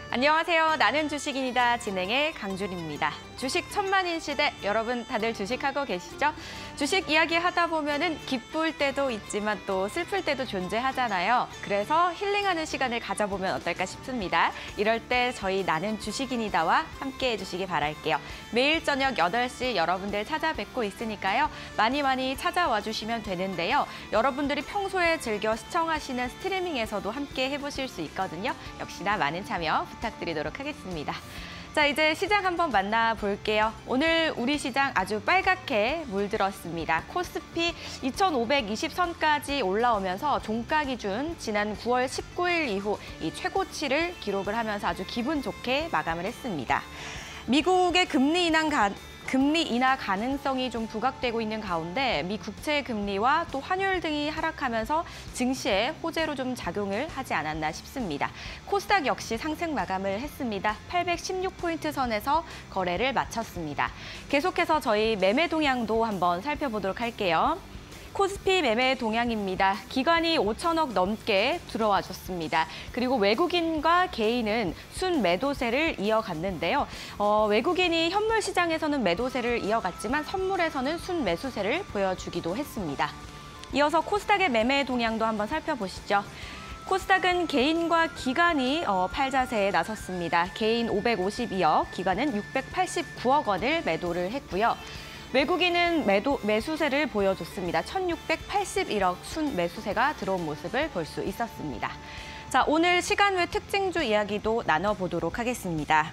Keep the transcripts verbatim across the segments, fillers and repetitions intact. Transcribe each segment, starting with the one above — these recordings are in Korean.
안녕하세요. 나는 주식인이다 진행의 강준입니다. 주식 천만인 시대, 여러분 다들 주식하고 계시죠? 주식 이야기 하다 보면은 기쁠 때도 있지만 또 슬플 때도 존재하잖아요. 그래서 힐링하는 시간을 가져보면 어떨까 싶습니다. 이럴 때 저희 나는 주식인이다와 함께 해주시기 바랄게요. 매일 저녁 여덟 시 여러분들 찾아뵙고 있으니까요. 많이 많이 찾아와 주시면 되는데요. 여러분들이 평소에 즐겨 시청하시는 스트리밍에서도 함께 해보실 수 있거든요. 역시나 많은 참여 부탁드리도록 하겠습니다. 자, 이제 시장 한번 만나볼게요. 오늘 우리 시장 아주 빨갛게 물들었습니다. 코스피 이천오백이십 선까지 올라오면서 종가 기준 지난 구월 십구일 이후 이 최고치를 기록을 하면서 아주 기분 좋게 마감을 했습니다. 미국의 금리 인하 가 금리 인하 가능성이 좀 부각되고 있는 가운데 미 국채 금리와 또 환율 등이 하락하면서 증시에 호재로 좀 작용을 하지 않았나 싶습니다. 코스닥 역시 상승 마감을 했습니다. 팔백십육 포인트 선에서 거래를 마쳤습니다. 계속해서 저희 매매 동향도 한번 살펴보도록 할게요. 코스피 매매 동향입니다. 기관이 오천억 넘게 들어와 줬습니다. 그리고 외국인과 개인은 순 매도세를 이어갔는데요. 어, 외국인이 현물 시장에서는 매도세를 이어갔지만 선물에서는 순 매수세를 보여주기도 했습니다. 이어서 코스닥의 매매 동향도 한번 살펴보시죠. 코스닥은 개인과 기관이 어, 팔자세에 나섰습니다. 개인 오백오십이억, 기관은 육백팔십구억 원을 매도를 했고요. 외국인은 매도, 매수세를 보여줬습니다. 천육백팔십일억 순 매수세가 들어온 모습을 볼 수 있었습니다. 자, 오늘 시간 외 특징주 이야기도 나눠보도록 하겠습니다.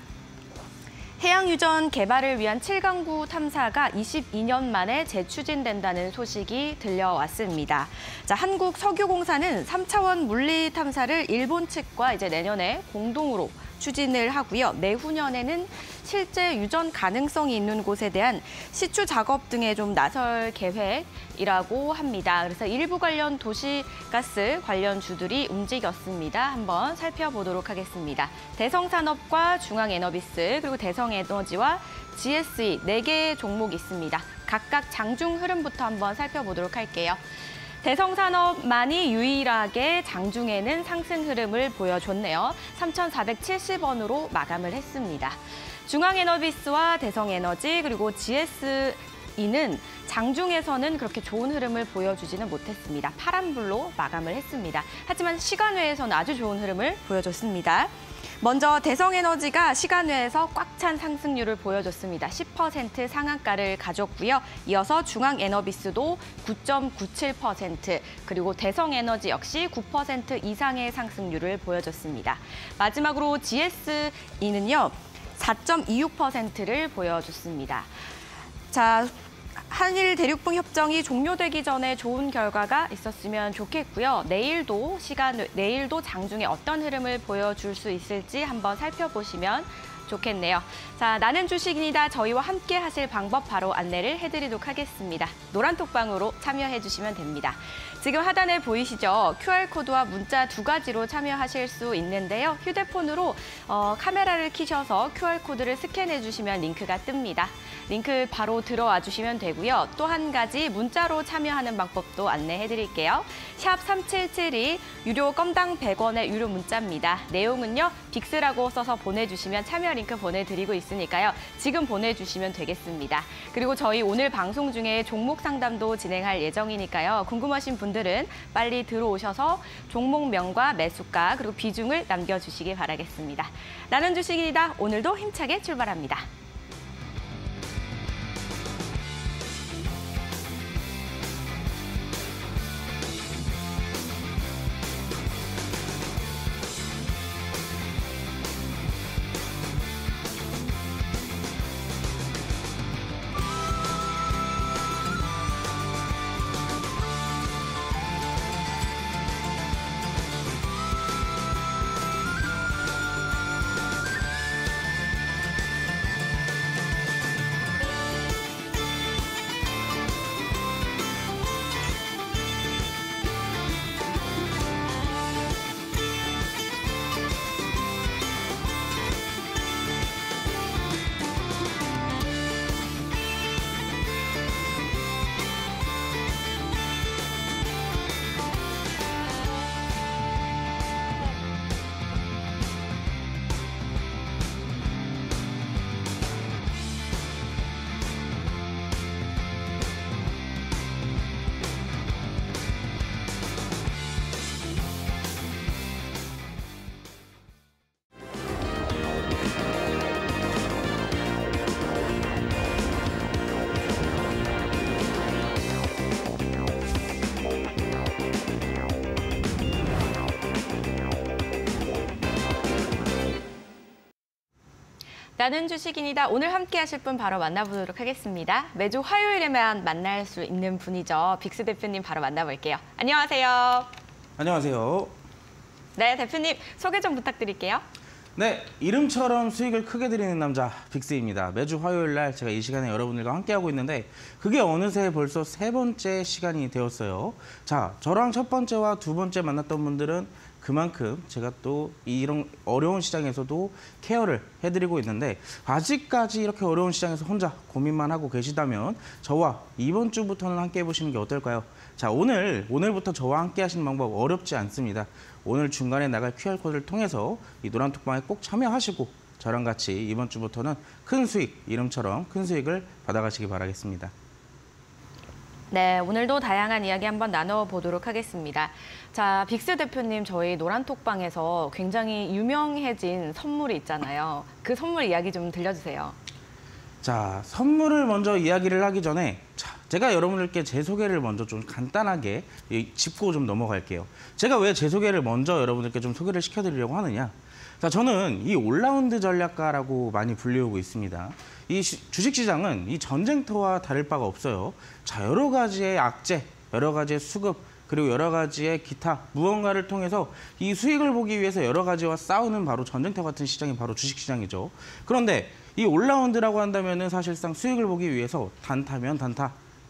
해양유전 개발을 위한 칠강구 탐사가 이십이 년 만에 재추진된다는 소식이 들려왔습니다. 자, 한국석유공사는 삼 차원 물리 탐사를 일본 측과 이제 내년에 공동으로 추진을 하고요. 내후년에는 실제 유전 가능성이 있는 곳에 대한 시추 작업 등에 좀 나설 계획이라고 합니다. 그래서 일부 관련 도시가스 관련 주들이 움직였습니다. 한번 살펴보도록 하겠습니다. 대성산업과 중앙에너비스 그리고 대성에너지와 지에스이 네 개의 종목이 있습니다. 각각 장중 흐름부터 한번 살펴보도록 할게요. 대성산업만이 유일하게 장중에는 상승 흐름을 보여줬네요. 삼천사백칠십 원으로 마감을 했습니다. 중앙에너비스와 대성에너지 그리고 지에스이는 장중에서는 그렇게 좋은 흐름을 보여주지는 못했습니다. 파란불로 마감을 했습니다. 하지만 시간외에서는 아주 좋은 흐름을 보여줬습니다. 먼저 대성에너지가 시간외에서 꽉 찬 상승률을 보여줬습니다. 십 퍼센트 상한가를 가졌고요. 이어서 중앙에너비스도 구 점 구칠 퍼센트, 그리고 대성에너지 역시 구 퍼센트 이상의 상승률을 보여줬습니다. 마지막으로 지에스이는요, 사 점 이육 퍼센트를 보여줬습니다. 자, 한일 대륙붕 협정이 종료되기 전에 좋은 결과가 있었으면 좋겠고요. 내일도 시간 내일도 장중에 어떤 흐름을 보여줄 수 있을지 한번 살펴보시면 좋겠네요. 자, 나는 주식인이다. 저희와 함께 하실 방법 바로 안내를 해드리도록 하겠습니다. 노란톡방으로 참여해 주시면 됩니다. 지금 하단에 보이시죠? 큐알코드와 문자 두 가지로 참여하실 수 있는데요. 휴대폰으로 어, 카메라를 켜셔서 큐알코드를 스캔해 주시면 링크가 뜹니다. 링크 바로 들어와 주시면 되고요. 또 한 가지 문자로 참여하는 방법도 안내해 드릴게요. 샵 삼칠칠이 유료 건당 백 원의 유료 문자입니다. 내용은요, 빅스라고 써서 보내주시면 참여 링크 보내드리고 있으니까요. 지금 보내주시면 되겠습니다. 그리고 저희 오늘 방송 중에 종목 상담도 진행할 예정이니까요. 궁금하신 분들은 빨리 들어오셔서 종목명과 매수가 그리고 비중을 남겨주시기 바라겠습니다. 나는 주식인이다. 오늘도 힘차게 출발합니다. 나는 주식인이다. 오늘 함께 하실 분 바로 만나보도록 하겠습니다. 매주 화요일에만 만날 수 있는 분이죠. 빅스 대표님 바로 만나볼게요. 안녕하세요. 안녕하세요. 네, 대표님 소개 좀 부탁드릴게요. 네, 이름처럼 수익을 크게 드리는 남자 빅스입니다. 매주 화요일 날 제가 이 시간에 여러분들과 함께하고 있는데 그게 어느새 벌써 세 번째 시간이 되었어요. 자, 저랑 첫 번째와 두 번째 만났던 분들은 그만큼 제가 또 이런 어려운 시장에서도 케어를 해드리고 있는데 아직까지 이렇게 어려운 시장에서 혼자 고민만 하고 계시다면 저와 이번 주부터는 함께 해보시는 게 어떨까요? 자, 오늘, 오늘부터 저와 함께 하시는 방법 어렵지 않습니다. 오늘 중간에 나갈 큐알코드를 통해서 이 노란톡방에 꼭 참여하시고 저랑 같이 이번 주부터는 큰 수익, 이름처럼 큰 수익을 받아가시기 바라겠습니다. 네, 오늘도 다양한 이야기 한번 나눠보도록 하겠습니다. 자, 빅스 대표님 저희 노란톡방에서 굉장히 유명해진 선물이 있잖아요. 그 선물 이야기 좀 들려주세요. 자, 선물을 먼저 이야기를 하기 전에 자, 제가 여러분들께 제 소개를 먼저 좀 간단하게 짚고 좀 넘어갈게요. 제가 왜 제 소개를 먼저 여러분들께 좀 소개를 시켜드리려고 하느냐. 자, 저는 이 올라운드 전략가라고 많이 불리우고 있습니다. 이 시, 주식시장은 이 전쟁터와 다를 바가 없어요. 자, 여러 가지의 악재, 여러 가지의 수급, 그리고 여러 가지의 기타 무언가를 통해서 이 수익을 보기 위해서 여러 가지와 싸우는 바로 전쟁터 같은 시장이 바로 주식시장이죠. 그런데 이 올라운드라고 한다면은 사실상 수익을 보기 위해서 단타면 단타,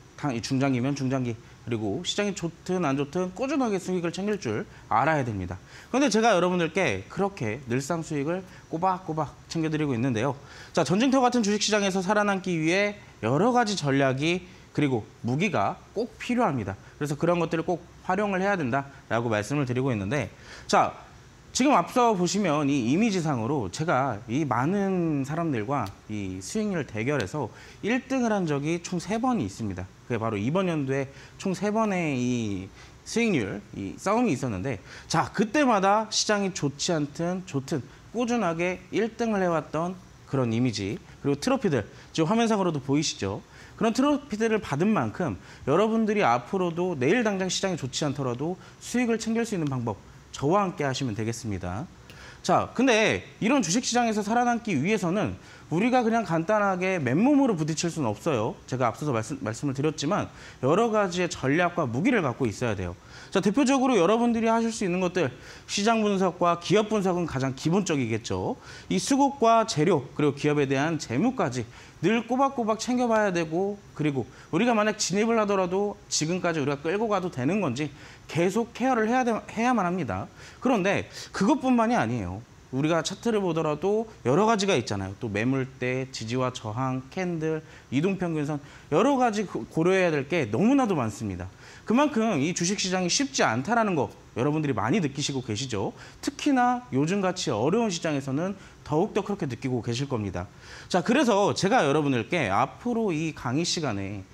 중장기면 중장기, 그리고 시장이 좋든 안 좋든 꾸준하게 수익을 챙길 줄 알아야 됩니다. 그런데 제가 여러분들께 그렇게 늘상 수익을 꼬박꼬박 챙겨드리고 있는데요. 자, 전쟁터 같은 주식시장에서 살아남기 위해 여러 가지 전략이 그리고 무기가 꼭 필요합니다. 그래서 그런 것들을 꼭 활용을 해야 된다라고 말씀을 드리고 있는데 자, 지금 앞서 보시면 이 이미지상으로 제가 이 많은 사람들과 이 수익률 대결에서 일 등을 한 적이 총 세 번이 있습니다. 그게 바로 이번 연도에 총 세 번의 이 수익률, 이 싸움이 있었는데 자, 그때마다 시장이 좋지 않든 좋든 꾸준하게 일 등을 해왔던 그런 이미지 그리고 트로피들, 지금 화면상으로도 보이시죠? 그런 트로피들을 받은 만큼 여러분들이 앞으로도 내일 당장 시장이 좋지 않더라도 수익을 챙길 수 있는 방법 저와 함께 하시면 되겠습니다. 자, 근데 이런 주식시장에서 살아남기 위해서는 우리가 그냥 간단하게 맨몸으로 부딪힐 수는 없어요. 제가 앞서서 말씀, 말씀을 드렸지만 여러 가지의 전략과 무기를 갖고 있어야 돼요. 자, 대표적으로 여러분들이 하실 수 있는 것들 시장 분석과 기업 분석은 가장 기본적이겠죠. 이 수급과 재료 그리고 기업에 대한 재무까지 늘 꼬박꼬박 챙겨봐야 되고 그리고 우리가 만약 진입을 하더라도 지금까지 우리가 끌고 가도 되는 건지 계속 케어를 해야 돼, 해야만 합니다. 그런데 그것뿐만이 아니에요. 우리가 차트를 보더라도 여러 가지가 있잖아요. 또 매물대, 지지와 저항, 캔들, 이동평균선 여러 가지 고려해야 될 게 너무나도 많습니다. 그만큼 이 주식시장이 쉽지 않다라는 거 여러분들이 많이 느끼시고 계시죠. 특히나 요즘같이 어려운 시장에서는 더욱더 그렇게 느끼고 계실 겁니다. 자, 그래서 제가 여러분들께 앞으로 이 강의 시간에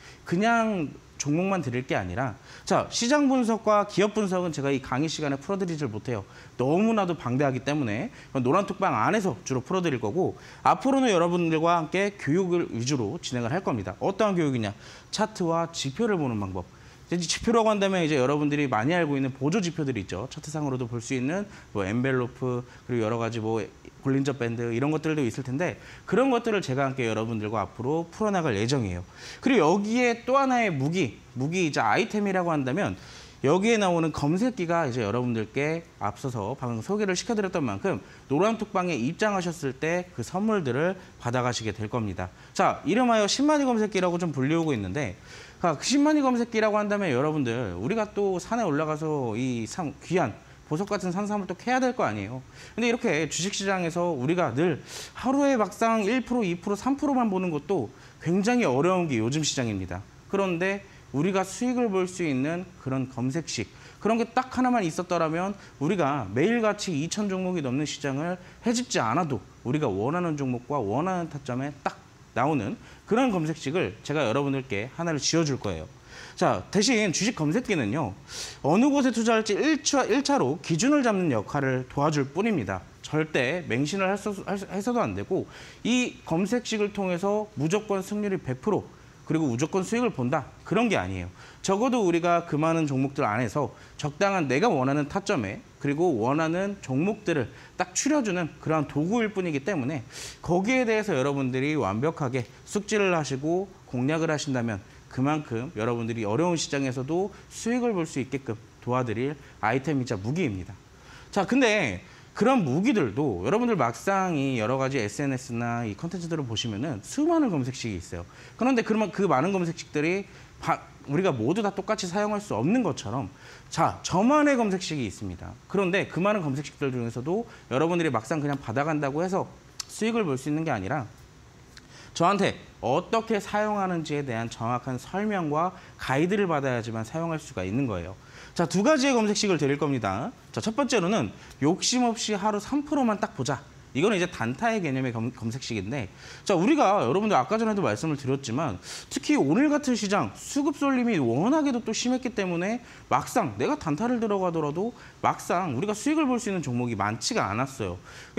그냥 종목만 드릴 게 아니라 자, 시장 분석과 기업 분석은 제가 이 강의 시간에 풀어드리질 못해요. 너무나도 방대하기 때문에 노란톡방 안에서 주로 풀어드릴 거고 앞으로는 여러분들과 함께 교육을 위주로 진행을 할 겁니다. 어떠한 교육이냐? 차트와 지표를 보는 방법. 지표라고 한다면 이제 여러분들이 많이 알고 있는 보조 지표들이 있죠. 차트상으로도 볼 수 있는 뭐 엔벨로프 그리고 여러 가지 뭐 볼린저 밴드 이런 것들도 있을 텐데 그런 것들을 제가 함께 여러분들과 앞으로 풀어나갈 예정이에요. 그리고 여기에 또 하나의 무기, 무기이자 아이템이라고 한다면 여기에 나오는 검색기가 이제 여러분들께 앞서서 방금 소개를 시켜드렸던 만큼 노란톡방에 입장하셨을 때 그 선물들을 받아가시게 될 겁니다. 자, 이름하여 십만이 검색기라고 좀 불리우고 있는데 그 십만이 검색기라고 한다면 여러분들 우리가 또 산에 올라가서 이 상, 귀한 보석 같은 산삼을 또 캐야 될 거 아니에요. 근데 이렇게 주식시장에서 우리가 늘 하루에 막상 일 퍼센트, 이 퍼센트, 삼 퍼센트만 보는 것도 굉장히 어려운 게 요즘 시장입니다. 그런데 우리가 수익을 볼 수 있는 그런 검색식, 그런 게 딱 하나만 있었더라면 우리가 매일같이 이천 종목이 넘는 시장을 헤집지 않아도 우리가 원하는 종목과 원하는 타점에 딱 나오는 그런 검색식을 제가 여러분들께 하나를 지어줄 거예요. 자, 대신 주식 검색기는요. 어느 곳에 투자할지 일 차, 일 차로 기준을 잡는 역할을 도와줄 뿐입니다. 절대 맹신을 해서도 안 되고 이 검색식을 통해서 무조건 승률이 백 퍼센트 그리고 무조건 수익을 본다. 그런 게 아니에요. 적어도 우리가 그 많은 종목들 안에서 적당한 내가 원하는 타점에 그리고 원하는 종목들을 딱 추려주는 그러한 도구일 뿐이기 때문에 거기에 대해서 여러분들이 완벽하게 숙지를 하시고 공략을 하신다면 그만큼 여러분들이 어려운 시장에서도 수익을 볼 수 있게끔 도와드릴 아이템이자 무기입니다. 자, 근데 그런 무기들도 여러분들 막상이 여러 가지 에스엔에스나 이 컨텐츠들을 보시면은 수많은 검색식이 있어요. 그런데 그러면 그 많은 검색식들이 바, 우리가 모두 다 똑같이 사용할 수 없는 것처럼 자, 저만의 검색식이 있습니다. 그런데 그 많은 검색식들 중에서도 여러분들이 막상 그냥 받아간다고 해서 수익을 볼 수 있는 게 아니라 저한테 어떻게 사용하는지에 대한 정확한 설명과 가이드를 받아야지만 사용할 수가 있는 거예요. 자, 두 가지의 검색식을 드릴 겁니다. 자, 첫 번째로는 욕심 없이 하루 삼 퍼센트만 딱 보자. 이거는 이제 단타의 개념의 검, 검색식인데, 자, 우리가 여러분들 아까 전에도 말씀을 드렸지만 특히 오늘 같은 시장 수급 쏠림이 워낙에도 또 심했기 때문에 막상 내가 단타를 들어가더라도 막상 우리가 수익을 볼 수 있는 종목이 많지가 않았어요.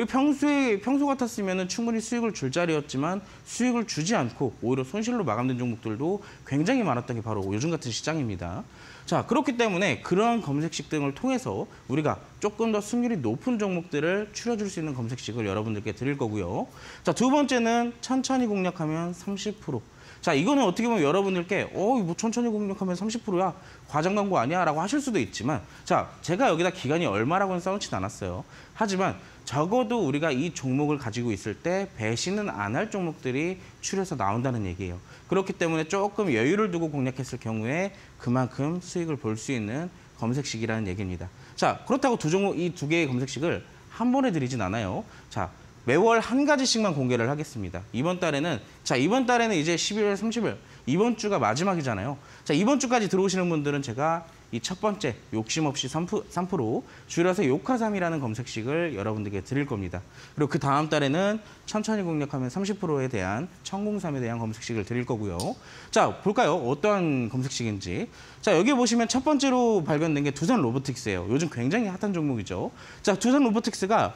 평소에 평소 같았으면 충분히 수익을 줄 자리였지만 수익을 주지 않고 오히려 손실로 마감된 종목들도 굉장히 많았던 게 바로 요즘 같은 시장입니다. 자, 그렇기 때문에 그런 검색식 등을 통해서 우리가 조금 더 승률이 높은 종목들을 추려줄 수 있는 검색식을 여러분들께 드릴 거고요. 자, 두 번째는 천천히 공략하면 삼십 퍼센트. 자, 이거는 어떻게 보면 여러분들께 어, 뭐 천천히 공략하면 삼십 퍼센트야? 과장 광고 아니야? 라고 하실 수도 있지만, 자, 제가 여기다 기간이 얼마라고는 써놓진 않았어요. 하지만 적어도 우리가 이 종목을 가지고 있을 때 배신은 안 할 종목들이 추려서 나온다는 얘기예요. 그렇기 때문에 조금 여유를 두고 공략했을 경우에 그만큼 수익을 볼 수 있는 검색식이라는 얘기입니다. 자, 그렇다고 두 종목, 이 두 개의 검색식을 한 번에 드리진 않아요. 자, 매월 한 가지씩만 공개를 하겠습니다. 이번 달에는, 자, 이번 달에는 이제 십일월 삼십일, 이번 주가 마지막이잖아요. 자, 이번 주까지 들어오시는 분들은 제가 이 첫 번째 욕심 없이 삼 퍼센트, 줄여서 욕하삼이라는 검색식을 여러분들께 드릴 겁니다. 그리고 그 다음 달에는 천천히 공략하면 삼십 퍼센트에 대한 천공삼에 대한 검색식을 드릴 거고요. 자, 볼까요? 어떠한 검색식인지. 자, 여기 보시면 첫 번째로 발견된 게 두산 로보틱스예요. 요즘 굉장히 핫한 종목이죠. 자, 두산 로보틱스가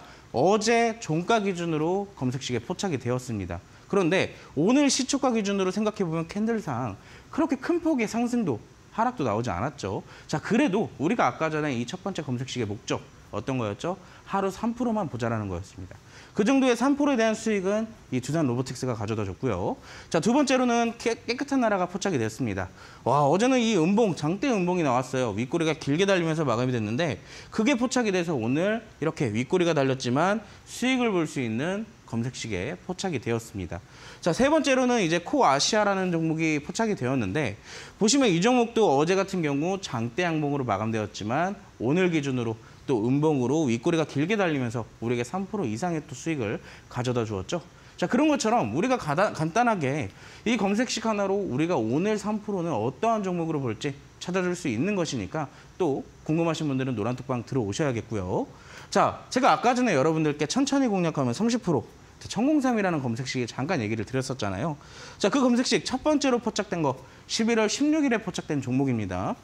어제 종가 기준으로 검색식에 포착이 되었습니다. 그런데 오늘 시초가 기준으로 생각해보면 캔들상 그렇게 큰 폭의 상승도 하락도 나오지 않았죠. 자, 그래도 우리가 아까 전에 이 첫 번째 검색식의 목적 어떤 거였죠? 하루 삼 퍼센트만 보자라는 거였습니다. 그 정도의 삼 퍼센트에 대한 수익은 이 두산 로보틱스가 가져다 줬고요. 자, 두 번째로는 깨, 깨끗한 나라가 포착이 됐습니다. 와, 어제는 이 음봉, 장대 음봉이 나왔어요. 윗꼬리가 길게 달리면서 마감이 됐는데 그게 포착이 돼서 오늘 이렇게 윗꼬리가 달렸지만 수익을 볼 수 있는 검색식에 포착이 되었습니다. 자, 세 번째로는 이제 코아시아라는 종목이 포착이 되었는데 보시면 이 종목도 어제 같은 경우 장대 양봉으로 마감되었지만 오늘 기준으로 또 음봉으로 윗꼬리가 길게 달리면서 우리에게 삼 퍼센트 이상의 또 수익을 가져다 주었죠. 자, 그런 것처럼 우리가 가다, 간단하게 이 검색식 하나로 우리가 오늘 삼 퍼센트는 어떠한 종목으로 볼지 찾아줄 수 있는 것이니까 또 궁금하신 분들은 노란톡방 들어오셔야겠고요. 자, 제가 아까 전에 여러분들께 천천히 공략하면 삼십 퍼센트 천공삼이라는 검색식에 잠깐 얘기를 드렸었잖아요. 자, 그 검색식 첫 번째로 포착된 거 십일월 십육일에 포착된 종목입니다.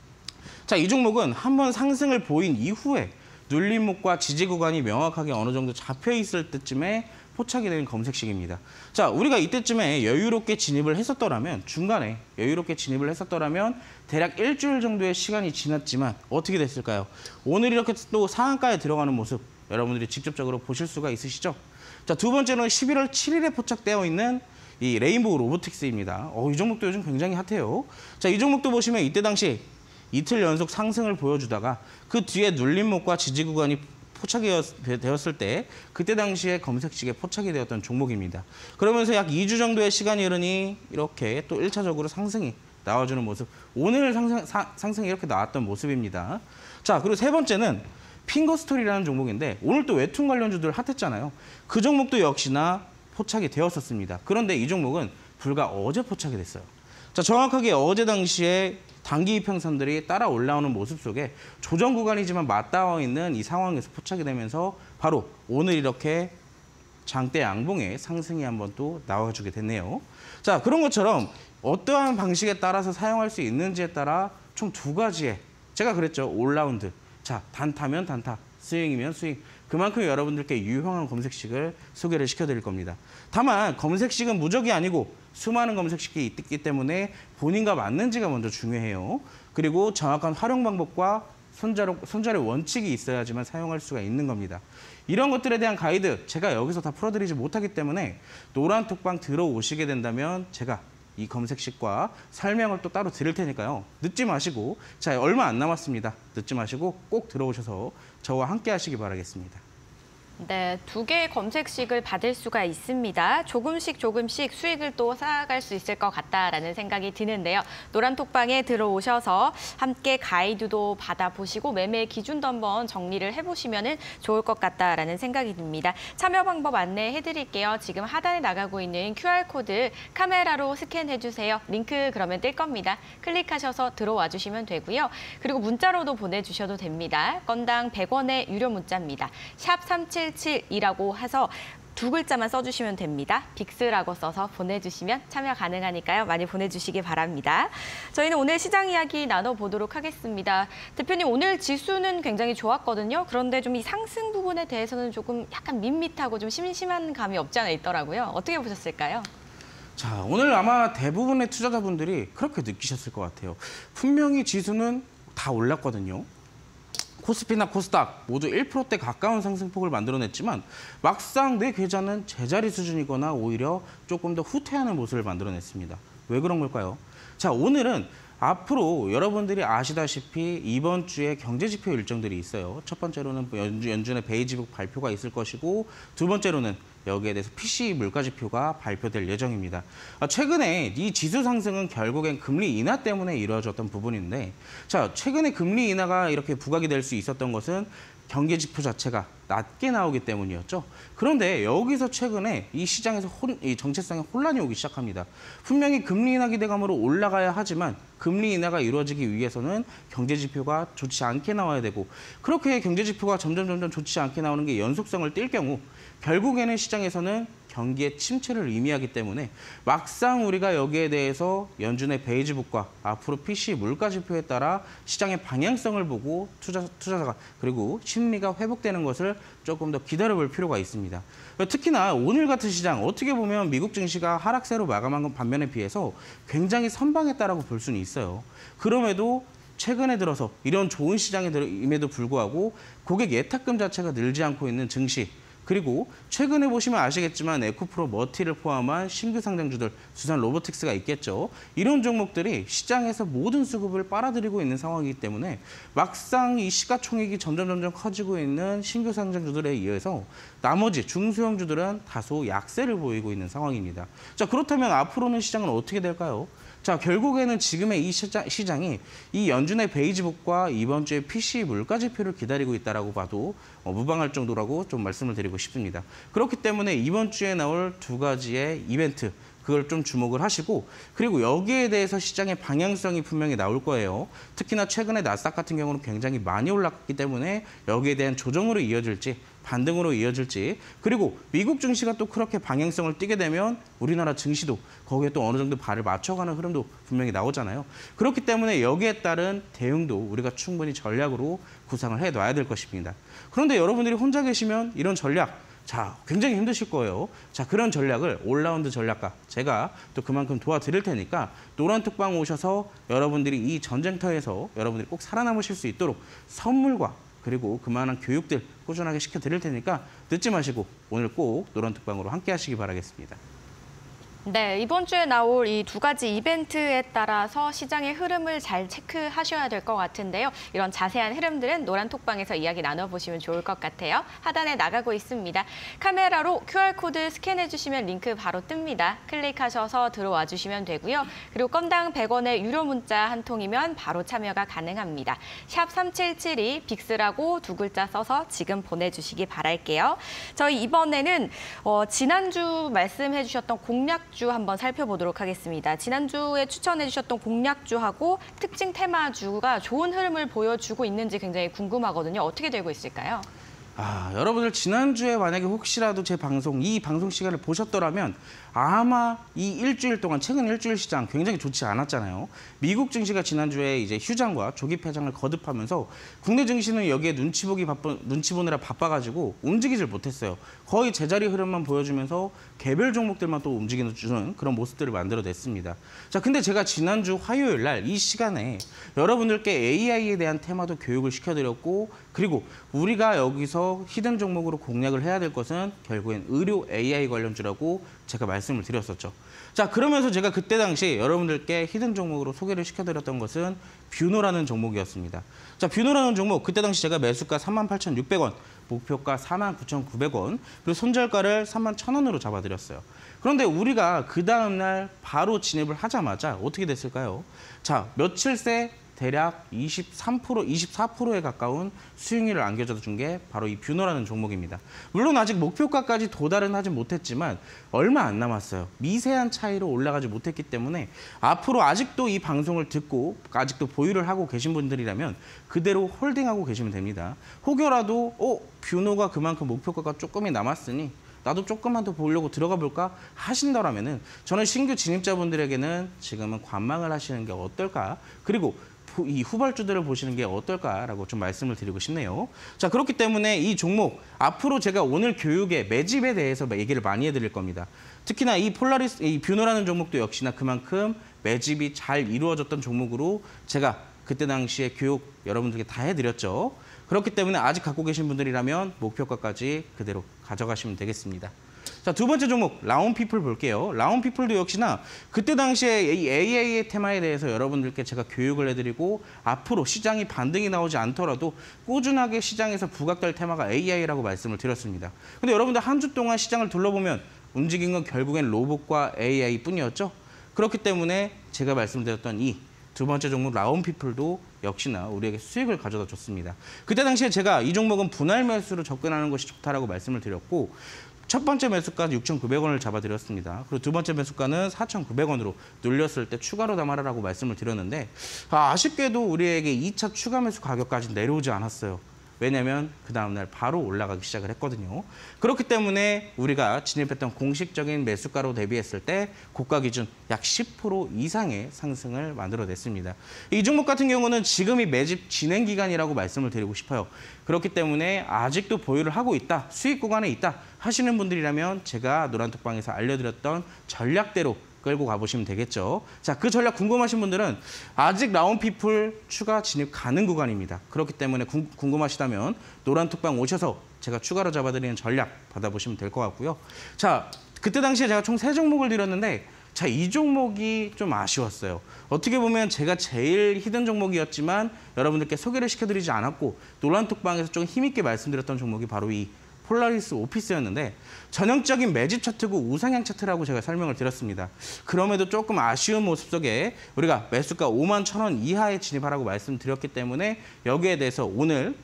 자, 이 종목은 한번 상승을 보인 이후에 눌림목과 지지 구간이 명확하게 어느 정도 잡혀 있을 때쯤에 포착이 된 검색식입니다. 자, 우리가 이때쯤에 여유롭게 진입을 했었더라면 중간에 여유롭게 진입을 했었더라면 대략 일주일 정도의 시간이 지났지만 어떻게 됐을까요? 오늘 이렇게 또 상한가에 들어가는 모습 여러분들이 직접적으로 보실 수가 있으시죠? 자, 두 번째는 십일월 칠일에 포착되어 있는 이 레인보우 로보틱스입니다. 어, 이 종목도 요즘 굉장히 핫해요. 자, 이 종목도 보시면 이때 당시 이틀 연속 상승을 보여주다가 그 뒤에 눌림목과 지지 구간이 포착이 되었을 때 그때 당시에 검색식에 포착이 되었던 종목입니다. 그러면서 약 이 주 정도의 시간이 흐르니 이렇게 또 일 차적으로 상승이 나와주는 모습. 오늘 상승, 사, 상승이 이렇게 나왔던 모습입니다. 자, 그리고 세 번째는 핑거스토리라는 종목인데 오늘 또 웹툰 관련주들 핫했잖아요. 그 종목도 역시나 포착이 되었었습니다. 그런데 이 종목은 불과 어제 포착이 됐어요. 자, 정확하게 어제 당시에 단기 이평선들이 따라 올라오는 모습 속에 조정 구간이지만 맞닿아 있는 이 상황에서 포착이 되면서 바로 오늘 이렇게 장대 양봉의 상승이 한번 또 나와주게 됐네요. 자, 그런 것처럼 어떠한 방식에 따라서 사용할 수 있는지에 따라 총 두 가지의, 제가 그랬죠, 올라운드. 자, 단타면 단타, 스윙이면 스윙. 그만큼 여러분들께 유용한 검색식을 소개를 시켜드릴 겁니다. 다만 검색식은 무적이 아니고 수많은 검색식이 있기 때문에 본인과 맞는지가 먼저 중요해요. 그리고 정확한 활용 방법과 손자료, 손자료 원칙이 있어야지만 사용할 수가 있는 겁니다. 이런 것들에 대한 가이드 제가 여기서 다 풀어드리지 못하기 때문에 노란톡방 들어오시게 된다면 제가 이 검색식과 설명을 또 따로 드릴 테니까요. 늦지 마시고, 자, 얼마 안 남았습니다. 늦지 마시고 꼭 들어오셔서 저와 함께 하시기 바라겠습니다. 네, 두 개의 검색식을 받을 수가 있습니다. 조금씩 조금씩 수익을 또 쌓아갈 수 있을 것 같다라는 생각이 드는데요. 노란톡방에 들어오셔서 함께 가이드도 받아보시고 매매 기준도 한번 정리를 해보시면 좋을 것 같다라는 생각이 듭니다. 참여 방법 안내해드릴게요. 지금 하단에 나가고 있는 큐알코드 카메라로 스캔해주세요. 링크 그러면 뜰 겁니다. 클릭하셔서 들어와 주시면 되고요. 그리고 문자로도 보내주셔도 됩니다. 건당 백 원의 유료 문자입니다. 샵 삼칠칠이라고 해서 두 글자만 써주시면 됩니다. 빅스라고 써서 보내주시면 참여 가능하니까요. 많이 보내주시기 바랍니다. 저희는 오늘 시장 이야기 나눠보도록 하겠습니다. 대표님, 오늘 지수는 굉장히 좋았거든요. 그런데 좀 이 상승 부분에 대해서는 조금 약간 밋밋하고 좀 심심한 감이 없지 않아 있더라고요. 어떻게 보셨을까요? 자, 오늘 아마 대부분의 투자자분들이 그렇게 느끼셨을 것 같아요. 분명히 지수는 다 올랐거든요. 코스피나 코스닥 모두 일 퍼센트대 가까운 상승폭을 만들어냈지만 막상 내 계좌는 제자리 수준이거나 오히려 조금 더 후퇴하는 모습을 만들어냈습니다. 왜 그런 걸까요? 자, 오늘은 앞으로 여러분들이 아시다시피 이번 주에 경제지표 일정들이 있어요. 첫 번째로는 연준, 연준의 베이지북 발표가 있을 것이고, 두 번째로는 여기에 대해서 피씨이 물가지표가 발표될 예정입니다. 최근에 이 지수 상승은 결국엔 금리 인하 때문에 이루어졌던 부분인데, 자, 최근에 금리 인하가 이렇게 부각이 될 수 있었던 것은 경제지표 자체가 낮게 나오기 때문이었죠. 그런데 여기서 최근에 이 시장에서 혼, 이 정체성에 혼란이 오기 시작합니다. 분명히 금리 인하 기대감으로 올라가야 하지만 금리 인하가 이루어지기 위해서는 경제지표가 좋지 않게 나와야 되고, 그렇게 경제지표가 점점 점점 좋지 않게 나오는 게 연속성을 띌 경우 결국에는 시장에서는 경기의 침체를 의미하기 때문에 막상 우리가 여기에 대해서 연준의 베이지북과 앞으로 피씨이 물가지표에 따라 시장의 방향성을 보고 투자, 투자자가 그리고 심리가 회복되는 것을 조금 더 기다려볼 필요가 있습니다. 특히나 오늘 같은 시장, 어떻게 보면 미국 증시가 하락세로 마감한 반면에 비해서 굉장히 선방했다라고 볼 수는 있어요. 그럼에도 최근에 들어서 이런 좋은 시장임에도 불구하고 고객 예탁금 자체가 늘지 않고 있는 증시, 그리고 최근에 보시면 아시겠지만 에코프로 머티를 포함한 신규 상장주들, 두산 로보틱스가 있겠죠. 이런 종목들이 시장에서 모든 수급을 빨아들이고 있는 상황이기 때문에 막상 이 시가총액이 점점 점점 커지고 있는 신규 상장주들에 의해서 나머지 중소형주들은 다소 약세를 보이고 있는 상황입니다. 자, 그렇다면 앞으로는 시장은 어떻게 될까요? 자, 결국에는 지금의 이 시장, 시장이 이 연준의 베이지북과 이번 주에 피씨이 물가지표를 기다리고 있다라고 봐도 어, 무방할 정도라고 좀 말씀을 드리고 싶습니다. 그렇기 때문에 이번 주에 나올 두 가지의 이벤트, 그걸 좀 주목을 하시고, 그리고 여기에 대해서 시장의 방향성이 분명히 나올 거예요. 특히나 최근에 나스닥 같은 경우는 굉장히 많이 올랐기 때문에 여기에 대한 조정으로 이어질지 반등으로 이어질지, 그리고 미국 증시가 또 그렇게 방향성을 띠게 되면 우리나라 증시도 거기에 또 어느 정도 발을 맞춰가는 흐름도 분명히 나오잖아요. 그렇기 때문에 여기에 따른 대응도 우리가 충분히 전략으로 구상을 해놔야 될 것입니다. 그런데 여러분들이 혼자 계시면 이런 전략, 자, 굉장히 힘드실 거예요. 자, 그런 전략을 올라운드 전략가 제가 또 그만큼 도와드릴 테니까 노란톡방 오셔서 여러분들이 이 전쟁터에서 여러분들이 꼭 살아남으실 수 있도록 선물과 그리고 그만한 교육들 꾸준하게 시켜드릴 테니까 늦지 마시고 오늘 꼭 노란톡방으로 함께 하시기 바라겠습니다. 네, 이번 주에 나올 이 두 가지 이벤트에 따라서 시장의 흐름을 잘 체크하셔야 될 것 같은데요. 이런 자세한 흐름들은 노란톡방에서 이야기 나눠보시면 좋을 것 같아요. 하단에 나가고 있습니다. 카메라로 큐알코드 스캔해주시면 링크 바로 뜹니다. 클릭하셔서 들어와 주시면 되고요. 그리고 건당 백 원의 유료 문자 한 통이면 바로 참여가 가능합니다. 샵 삼칠칠이 빅스라고 두 글자 써서 지금 보내주시기 바랄게요. 저희 이번에는 어, 지난주 말씀해 주셨던 공략 주 한번 살펴보도록 하겠습니다. 지난주에 추천해 주셨던 공략주하고 특징 테마주가 좋은 흐름을 보여주고 있는지 굉장히 궁금하거든요. 어떻게 되고 있을까요? 아, 여러분들 지난주에 만약에 혹시라도 제 방송, 이 방송 시간을 보셨더라면 아마 이 일주일 동안, 최근 일주일 시장 굉장히 좋지 않았잖아요. 미국 증시가 지난주에 이제 휴장과 조기 폐장을 거듭하면서 국내 증시는 여기에 눈치 보기 바빠, 눈치 보느라 바빠가지고 움직이질 못했어요. 거의 제자리 흐름만 보여주면서 개별 종목들만 또 움직이는 그런 모습들을 만들어냈습니다. 자, 근데 제가 지난주 화요일 날 이 시간에 여러분들께 에이아이에 대한 테마도 교육을 시켜드렸고, 그리고 우리가 여기서 히든 종목으로 공략을 해야 될 것은 결국엔 의료 에이아이 관련주라고 제가 말씀을 드렸었죠. 자, 그러면서 제가 그때 당시 여러분들께 히든 종목으로 소개를 시켜드렸던 것은 뷰노라는 종목이었습니다. 자, 뷰노라는 종목, 그때 당시 제가 매수가 삼만 팔천육백 원, 목표가 사만 구천구백 원, 그리고 손절가를 삼만 천 원으로 잡아드렸어요. 그런데 우리가 그 다음날 바로 진입을 하자마자 어떻게 됐을까요? 자, 며칠 새 대략 이십삼 퍼센트, 이십사 퍼센트에 가까운 수익률을 안겨준 게 바로 이 뷰노라는 종목입니다. 물론 아직 목표가까지 도달은 하지 못했지만 얼마 안 남았어요. 미세한 차이로 올라가지 못했기 때문에 앞으로 아직도 이 방송을 듣고 아직도 보유를 하고 계신 분들이라면 그대로 홀딩하고 계시면 됩니다. 혹여라도 어, 뷰노가 그만큼 목표가가 조금이 남았으니 나도 조금만 더 보려고 들어가 볼까 하신다라면은 저는 신규 진입자분들에게는 지금은 관망을 하시는 게 어떨까? 그리고 이 후발주들을 보시는 게 어떨까라고 좀 말씀을 드리고 싶네요. 자, 그렇기 때문에 이 종목 앞으로 제가 오늘 교육의 매집에 대해서 얘기를 많이 해드릴 겁니다. 특히나 이 폴라리스, 이 뷰노라는 종목도 역시나 그만큼 매집이 잘 이루어졌던 종목으로 제가 그때 당시에 교육 여러분들께 다 해드렸죠. 그렇기 때문에 아직 갖고 계신 분들이라면 목표가까지 그대로 가져가시면 되겠습니다. 자, 두 번째 종목 라운피플 볼게요. 라운피플도 역시나 그때 당시에 이 에이아이의 테마에 대해서 여러분들께 제가 교육을 해드리고 앞으로 시장이 반등이 나오지 않더라도 꾸준하게 시장에서 부각될 테마가 에이아이라고 말씀을 드렸습니다. 근데 여러분들 한 주 동안 시장을 둘러보면 움직인 건 결국엔 로봇과 에이아이 뿐이었죠. 그렇기 때문에 제가 말씀드렸던 이 두 번째 종목 라운피플도 역시나 우리에게 수익을 가져다 줬습니다. 그때 당시에 제가 이 종목은 분할 매수로 접근하는 것이 좋다라고 말씀을 드렸고, 첫 번째 매수가는 육천구백 원을 잡아드렸습니다. 그리고 두 번째 매수가는 사천구백 원으로 눌렸을 때 추가로 담아라라고 말씀을 드렸는데 아, 아쉽게도 우리에게 이 차 추가 매수 가격까지 내려오지 않았어요. 왜냐하면 그 다음날 바로 올라가기 시작을 했거든요. 그렇기 때문에 우리가 진입했던 공식적인 매수가로 대비했을 때 고가 기준 약 십 퍼센트 이상의 상승을 만들어냈습니다. 이 종목 같은 경우는 지금이 매집 진행 기간이라고 말씀을 드리고 싶어요. 그렇기 때문에 아직도 보유를 하고 있다, 수익 구간에 있다 하시는 분들이라면 제가 노란톡방에서 알려드렸던 전략대로 끌고 가보시면 되겠죠. 자, 그 전략 궁금하신 분들은 아직 라운피플 추가 진입 가능 구간입니다. 그렇기 때문에 궁, 궁금하시다면 노란톡방 오셔서 제가 추가로 잡아드리는 전략 받아보시면 될 것 같고요. 자, 그때 당시에 제가 총 세 종목을 드렸는데 자, 이 종목이 좀 아쉬웠어요. 어떻게 보면 제가 제일 히든 종목이었지만 여러분들께 소개를 시켜드리지 않았고 노란톡방에서 좀 힘있게 말씀드렸던 종목이 바로 이 폴라리스 오피스였는데 전형적인 매집 차트고 우상향 차트라고 제가 설명을 드렸습니다. 그럼에도 조금 아쉬운 모습 속에 우리가 매수가 오만 천 원 이하에 진입하라고 말씀드렸기 때문에 여기에 대해서 오늘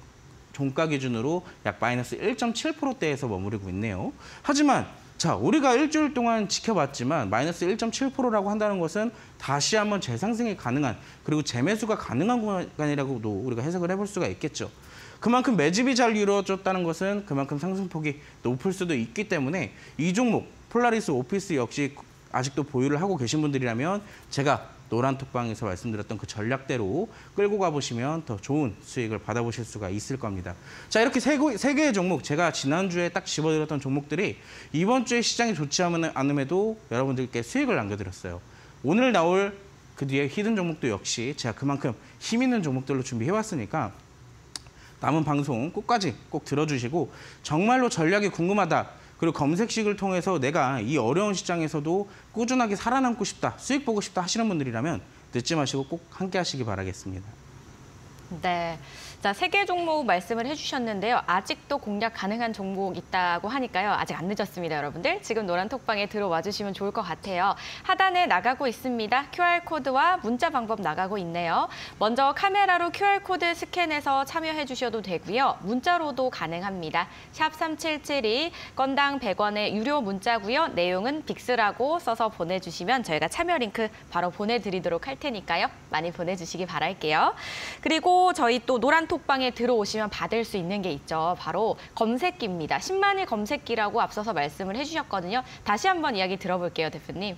종가 기준으로 약 마이너스 일 점 칠 퍼센트대에서 머무르고 있네요. 하지만 자, 우리가 일주일 동안 지켜봤지만 마이너스 일 점 칠 퍼센트라고 한다는 것은 다시 한번 재상승이 가능한 그리고 재매수가 가능한 구간이라고도 우리가 해석을 해볼 수가 있겠죠. 그만큼 매집이 잘 이루어졌다는 것은 그만큼 상승폭이 높을 수도 있기 때문에 이 종목 폴라리스 오피스 역시 아직도 보유를 하고 계신 분들이라면 제가 노란톡방에서 말씀드렸던 그 전략대로 끌고 가보시면 더 좋은 수익을 받아보실 수가 있을 겁니다. 자, 이렇게 세, 세 개의 종목, 제가 지난주에 딱 집어드렸던 종목들이 이번 주에 시장이 좋지 않음에도 여러분들께 수익을 남겨드렸어요. 오늘 나올 그 뒤에 히든 종목도 역시 제가 그만큼 힘 있는 종목들로 준비해왔으니까 남은 방송 끝까지 꼭 들어주시고 정말로 전략이 궁금하다. 그리고 검색식을 통해서 내가 이 어려운 시장에서도 꾸준하게 살아남고 싶다, 수익 보고 싶다 하시는 분들이라면 늦지 마시고 꼭 함께 하시기 바라겠습니다. 네. 자, 세 개 종목 말씀을 해주셨는데요. 아직도 공략 가능한 종목 있다고 하니까요. 아직 안 늦었습니다, 여러분들. 지금 노란톡방에 들어와 주시면 좋을 것 같아요. 하단에 나가고 있습니다. 큐알코드와 문자 방법 나가고 있네요. 먼저 카메라로 큐알코드 스캔해서 참여해 주셔도 되고요. 문자로도 가능합니다. 샵 삼칠칠이 건당 백 원의 유료 문자고요. 내용은 빅스라고 써서 보내주시면 저희가 참여 링크 바로 보내드리도록 할 테니까요. 많이 보내주시기 바랄게요. 그리고 그리고 저희 또 노란톡방에 들어오시면 받을 수 있는 게 있죠. 바로 검색기입니다. 십만의 검색기라고 앞서서 말씀을 해주셨거든요. 다시 한번 이야기 들어볼게요, 대표님.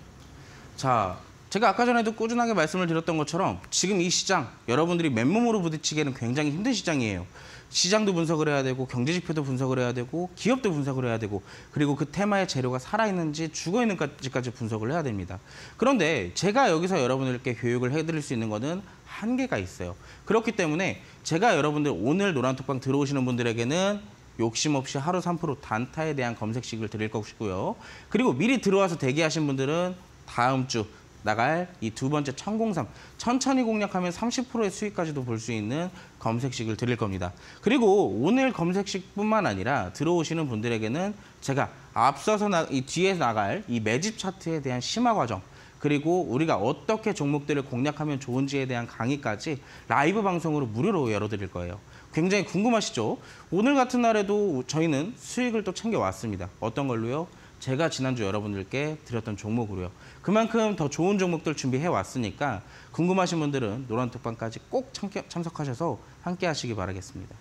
자, 제가 아까 전에도 꾸준하게 말씀을 드렸던 것처럼 지금 이 시장, 여러분들이 맨몸으로 부딪히기에는 굉장히 힘든 시장이에요. 시장도 분석을 해야 되고 경제지표도 분석을 해야 되고 기업도 분석을 해야 되고 그리고 그 테마의 재료가 살아있는지 죽어있는지까지 분석을 해야 됩니다. 그런데 제가 여기서 여러분들께 교육을 해드릴 수 있는 것은 한계가 있어요. 그렇기 때문에 제가 여러분들 오늘 노란톡방 들어오시는 분들에게는 욕심 없이 하루 삼 퍼센트 단타에 대한 검색식을 드릴 것이고요. 그리고 미리 들어와서 대기하신 분들은 다음 주 나갈 이 두 번째 천공삼, 천천히 공략하면 삼십 퍼센트의 수익까지도 볼 수 있는 검색식을 드릴 겁니다. 그리고 오늘 검색식뿐만 아니라 들어오시는 분들에게는 제가 앞서서 나, 이 뒤에 나갈 이 매집 차트에 대한 심화 과정, 그리고 우리가 어떻게 종목들을 공략하면 좋은지에 대한 강의까지 라이브 방송으로 무료로 열어드릴 거예요. 굉장히 궁금하시죠? 오늘 같은 날에도 저희는 수익을 또 챙겨왔습니다. 어떤 걸로요? 제가 지난주 여러분들께 드렸던 종목으로요. 그만큼 더 좋은 종목들 준비해 왔으니까 궁금하신 분들은 노란톡방까지 꼭 참석하셔서 함께 하시기 바라겠습니다.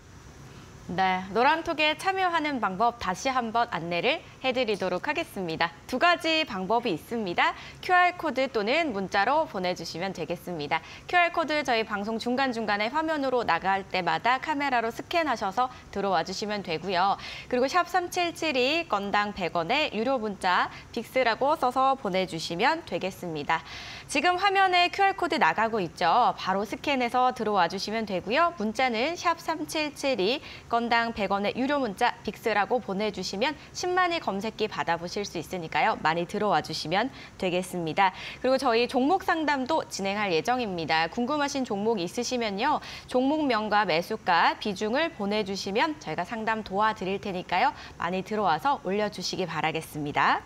네, 노란톡에 참여하는 방법 다시 한번 안내를 해드리도록 하겠습니다. 두 가지 방법이 있습니다. 큐알코드 또는 문자로 보내주시면 되겠습니다. 큐알코드 저희 방송 중간중간에 화면으로 나갈 때마다 카메라로 스캔하셔서 들어와 주시면 되고요. 그리고 샵 삼칠칠이 건당 백 원에 유료 문자 빅스라고 써서 보내주시면 되겠습니다. 지금 화면에 큐알코드 나가고 있죠. 바로 스캔해서 들어와 주시면 되고요. 문자는 샵 삼칠칠이 건당 백 원의 유료 문자 빅스라고 보내주시면 십만의 검색기 받아보실 수 있으니까요. 많이 들어와 주시면 되겠습니다. 그리고 저희 종목 상담도 진행할 예정입니다. 궁금하신 종목 있으시면요. 종목명과 매수가, 비중을 보내주시면 저희가 상담 도와드릴 테니까요. 많이 들어와서 올려주시기 바라겠습니다.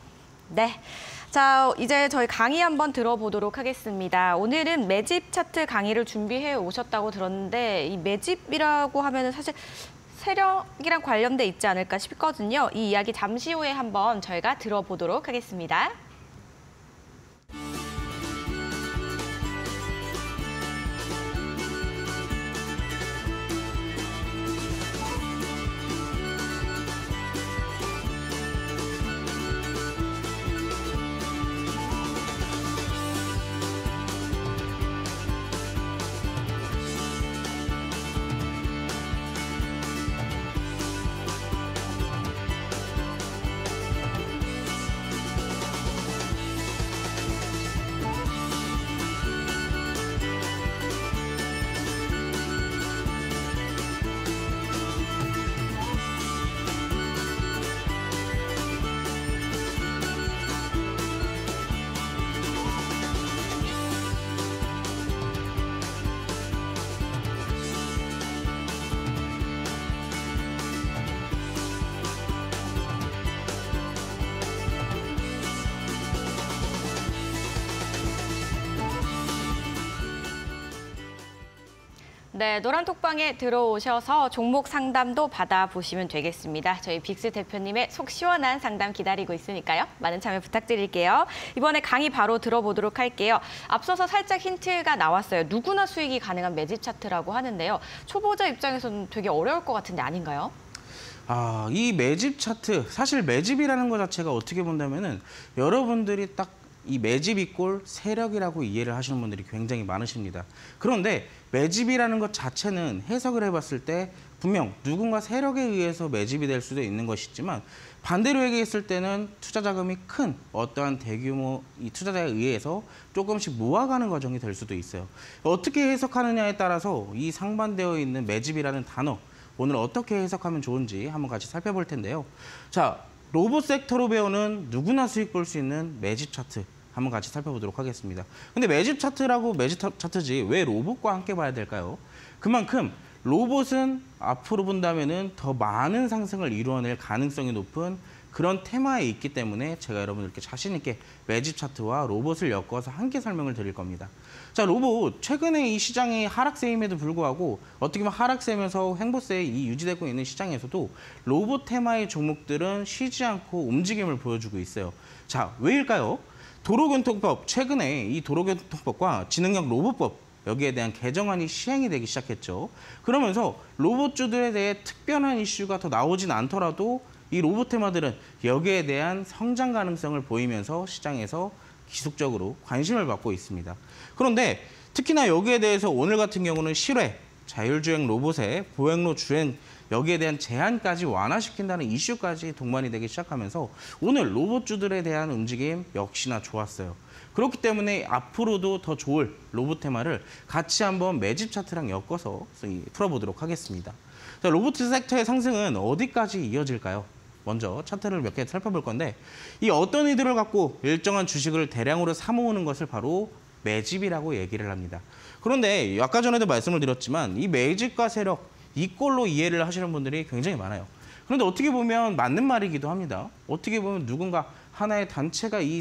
네. 자, 이제 저희 강의 한번 들어보도록 하겠습니다. 오늘은 매집 차트 강의를 준비해 오셨다고 들었는데 이 매집이라고 하면은 사실 세력이랑 관련돼 있지 않을까 싶거든요. 이 이야기 잠시 후에 한번 저희가 들어보도록 하겠습니다. 네, 노란톡방에 들어오셔서 종목 상담도 받아보시면 되겠습니다. 저희 빅스 대표님의 속 시원한 상담 기다리고 있으니까요. 많은 참여 부탁드릴게요. 이번에 강의 바로 들어보도록 할게요. 앞서서 살짝 힌트가 나왔어요. 누구나 수익이 가능한 매집 차트라고 하는데요. 초보자 입장에서는 되게 어려울 것 같은데 아닌가요? 아, 이 매집 차트, 사실 매집이라는 것 자체가 어떻게 본다면은 여러분들이 딱 이 매집 이꼴 세력이라고 이해를 하시는 분들이 굉장히 많으십니다. 그런데 매집이라는 것 자체는 해석을 해봤을 때 분명 누군가 세력에 의해서 매집이 될 수도 있는 것이지만 반대로 얘기했을 때는 투자 자금이 큰 어떠한 대규모 이 투자자에 의해서 조금씩 모아가는 과정이 될 수도 있어요. 어떻게 해석하느냐에 따라서 이 상반되어 있는 매집이라는 단어, 오늘 어떻게 해석하면 좋은지 한번 같이 살펴볼 텐데요. 자, 로봇 섹터로 배우는 누구나 수익 볼 수 있는 매집 차트 한번 같이 살펴보도록 하겠습니다. 근데 매집 차트라고 매집 차트지 왜 로봇과 함께 봐야 될까요? 그만큼 로봇은 앞으로 본다면은 더 많은 상승을 이루어낼 가능성이 높은 그런 테마에 있기 때문에 제가 여러분들께 자신 있게 매집 차트와 로봇을 엮어서 함께 설명을 드릴 겁니다. 자, 로봇 최근에 이 시장이 하락세임에도 불구하고 어떻게 보면 하락세면서 횡보세에 이 유지되고 있는 시장에서도 로봇 테마의 종목들은 쉬지 않고 움직임을 보여주고 있어요. 자, 왜일까요? 도로교통법, 최근에 이 도로교통법과 지능형 로봇법 여기에 대한 개정안이 시행이 되기 시작했죠. 그러면서 로봇주들에 대해 특별한 이슈가 더 나오진 않더라도 이 로봇 테마들은 여기에 대한 성장 가능성을 보이면서 시장에서 지속적으로 관심을 받고 있습니다. 그런데 특히나 여기에 대해서 오늘 같은 경우는 실외, 자율주행 로봇의 보행로 주행 여기에 대한 제한까지 완화시킨다는 이슈까지 동반이 되기 시작하면서 오늘 로봇주들에 대한 움직임 역시나 좋았어요. 그렇기 때문에 앞으로도 더 좋을 로봇 테마를 같이 한번 매집 차트랑 엮어서 풀어보도록 하겠습니다. 자, 로봇 섹터의 상승은 어디까지 이어질까요? 먼저 차트를 몇 개 살펴볼 건데 이 어떤 의도를 갖고 일정한 주식을 대량으로 사모으는 것을 바로 매집이라고 얘기를 합니다. 그런데 아까 전에도 말씀을 드렸지만 이 매집과 세력 이꼴로 이해를 하시는 분들이 굉장히 많아요. 그런데 어떻게 보면 맞는 말이기도 합니다. 어떻게 보면 누군가 하나의 단체가 이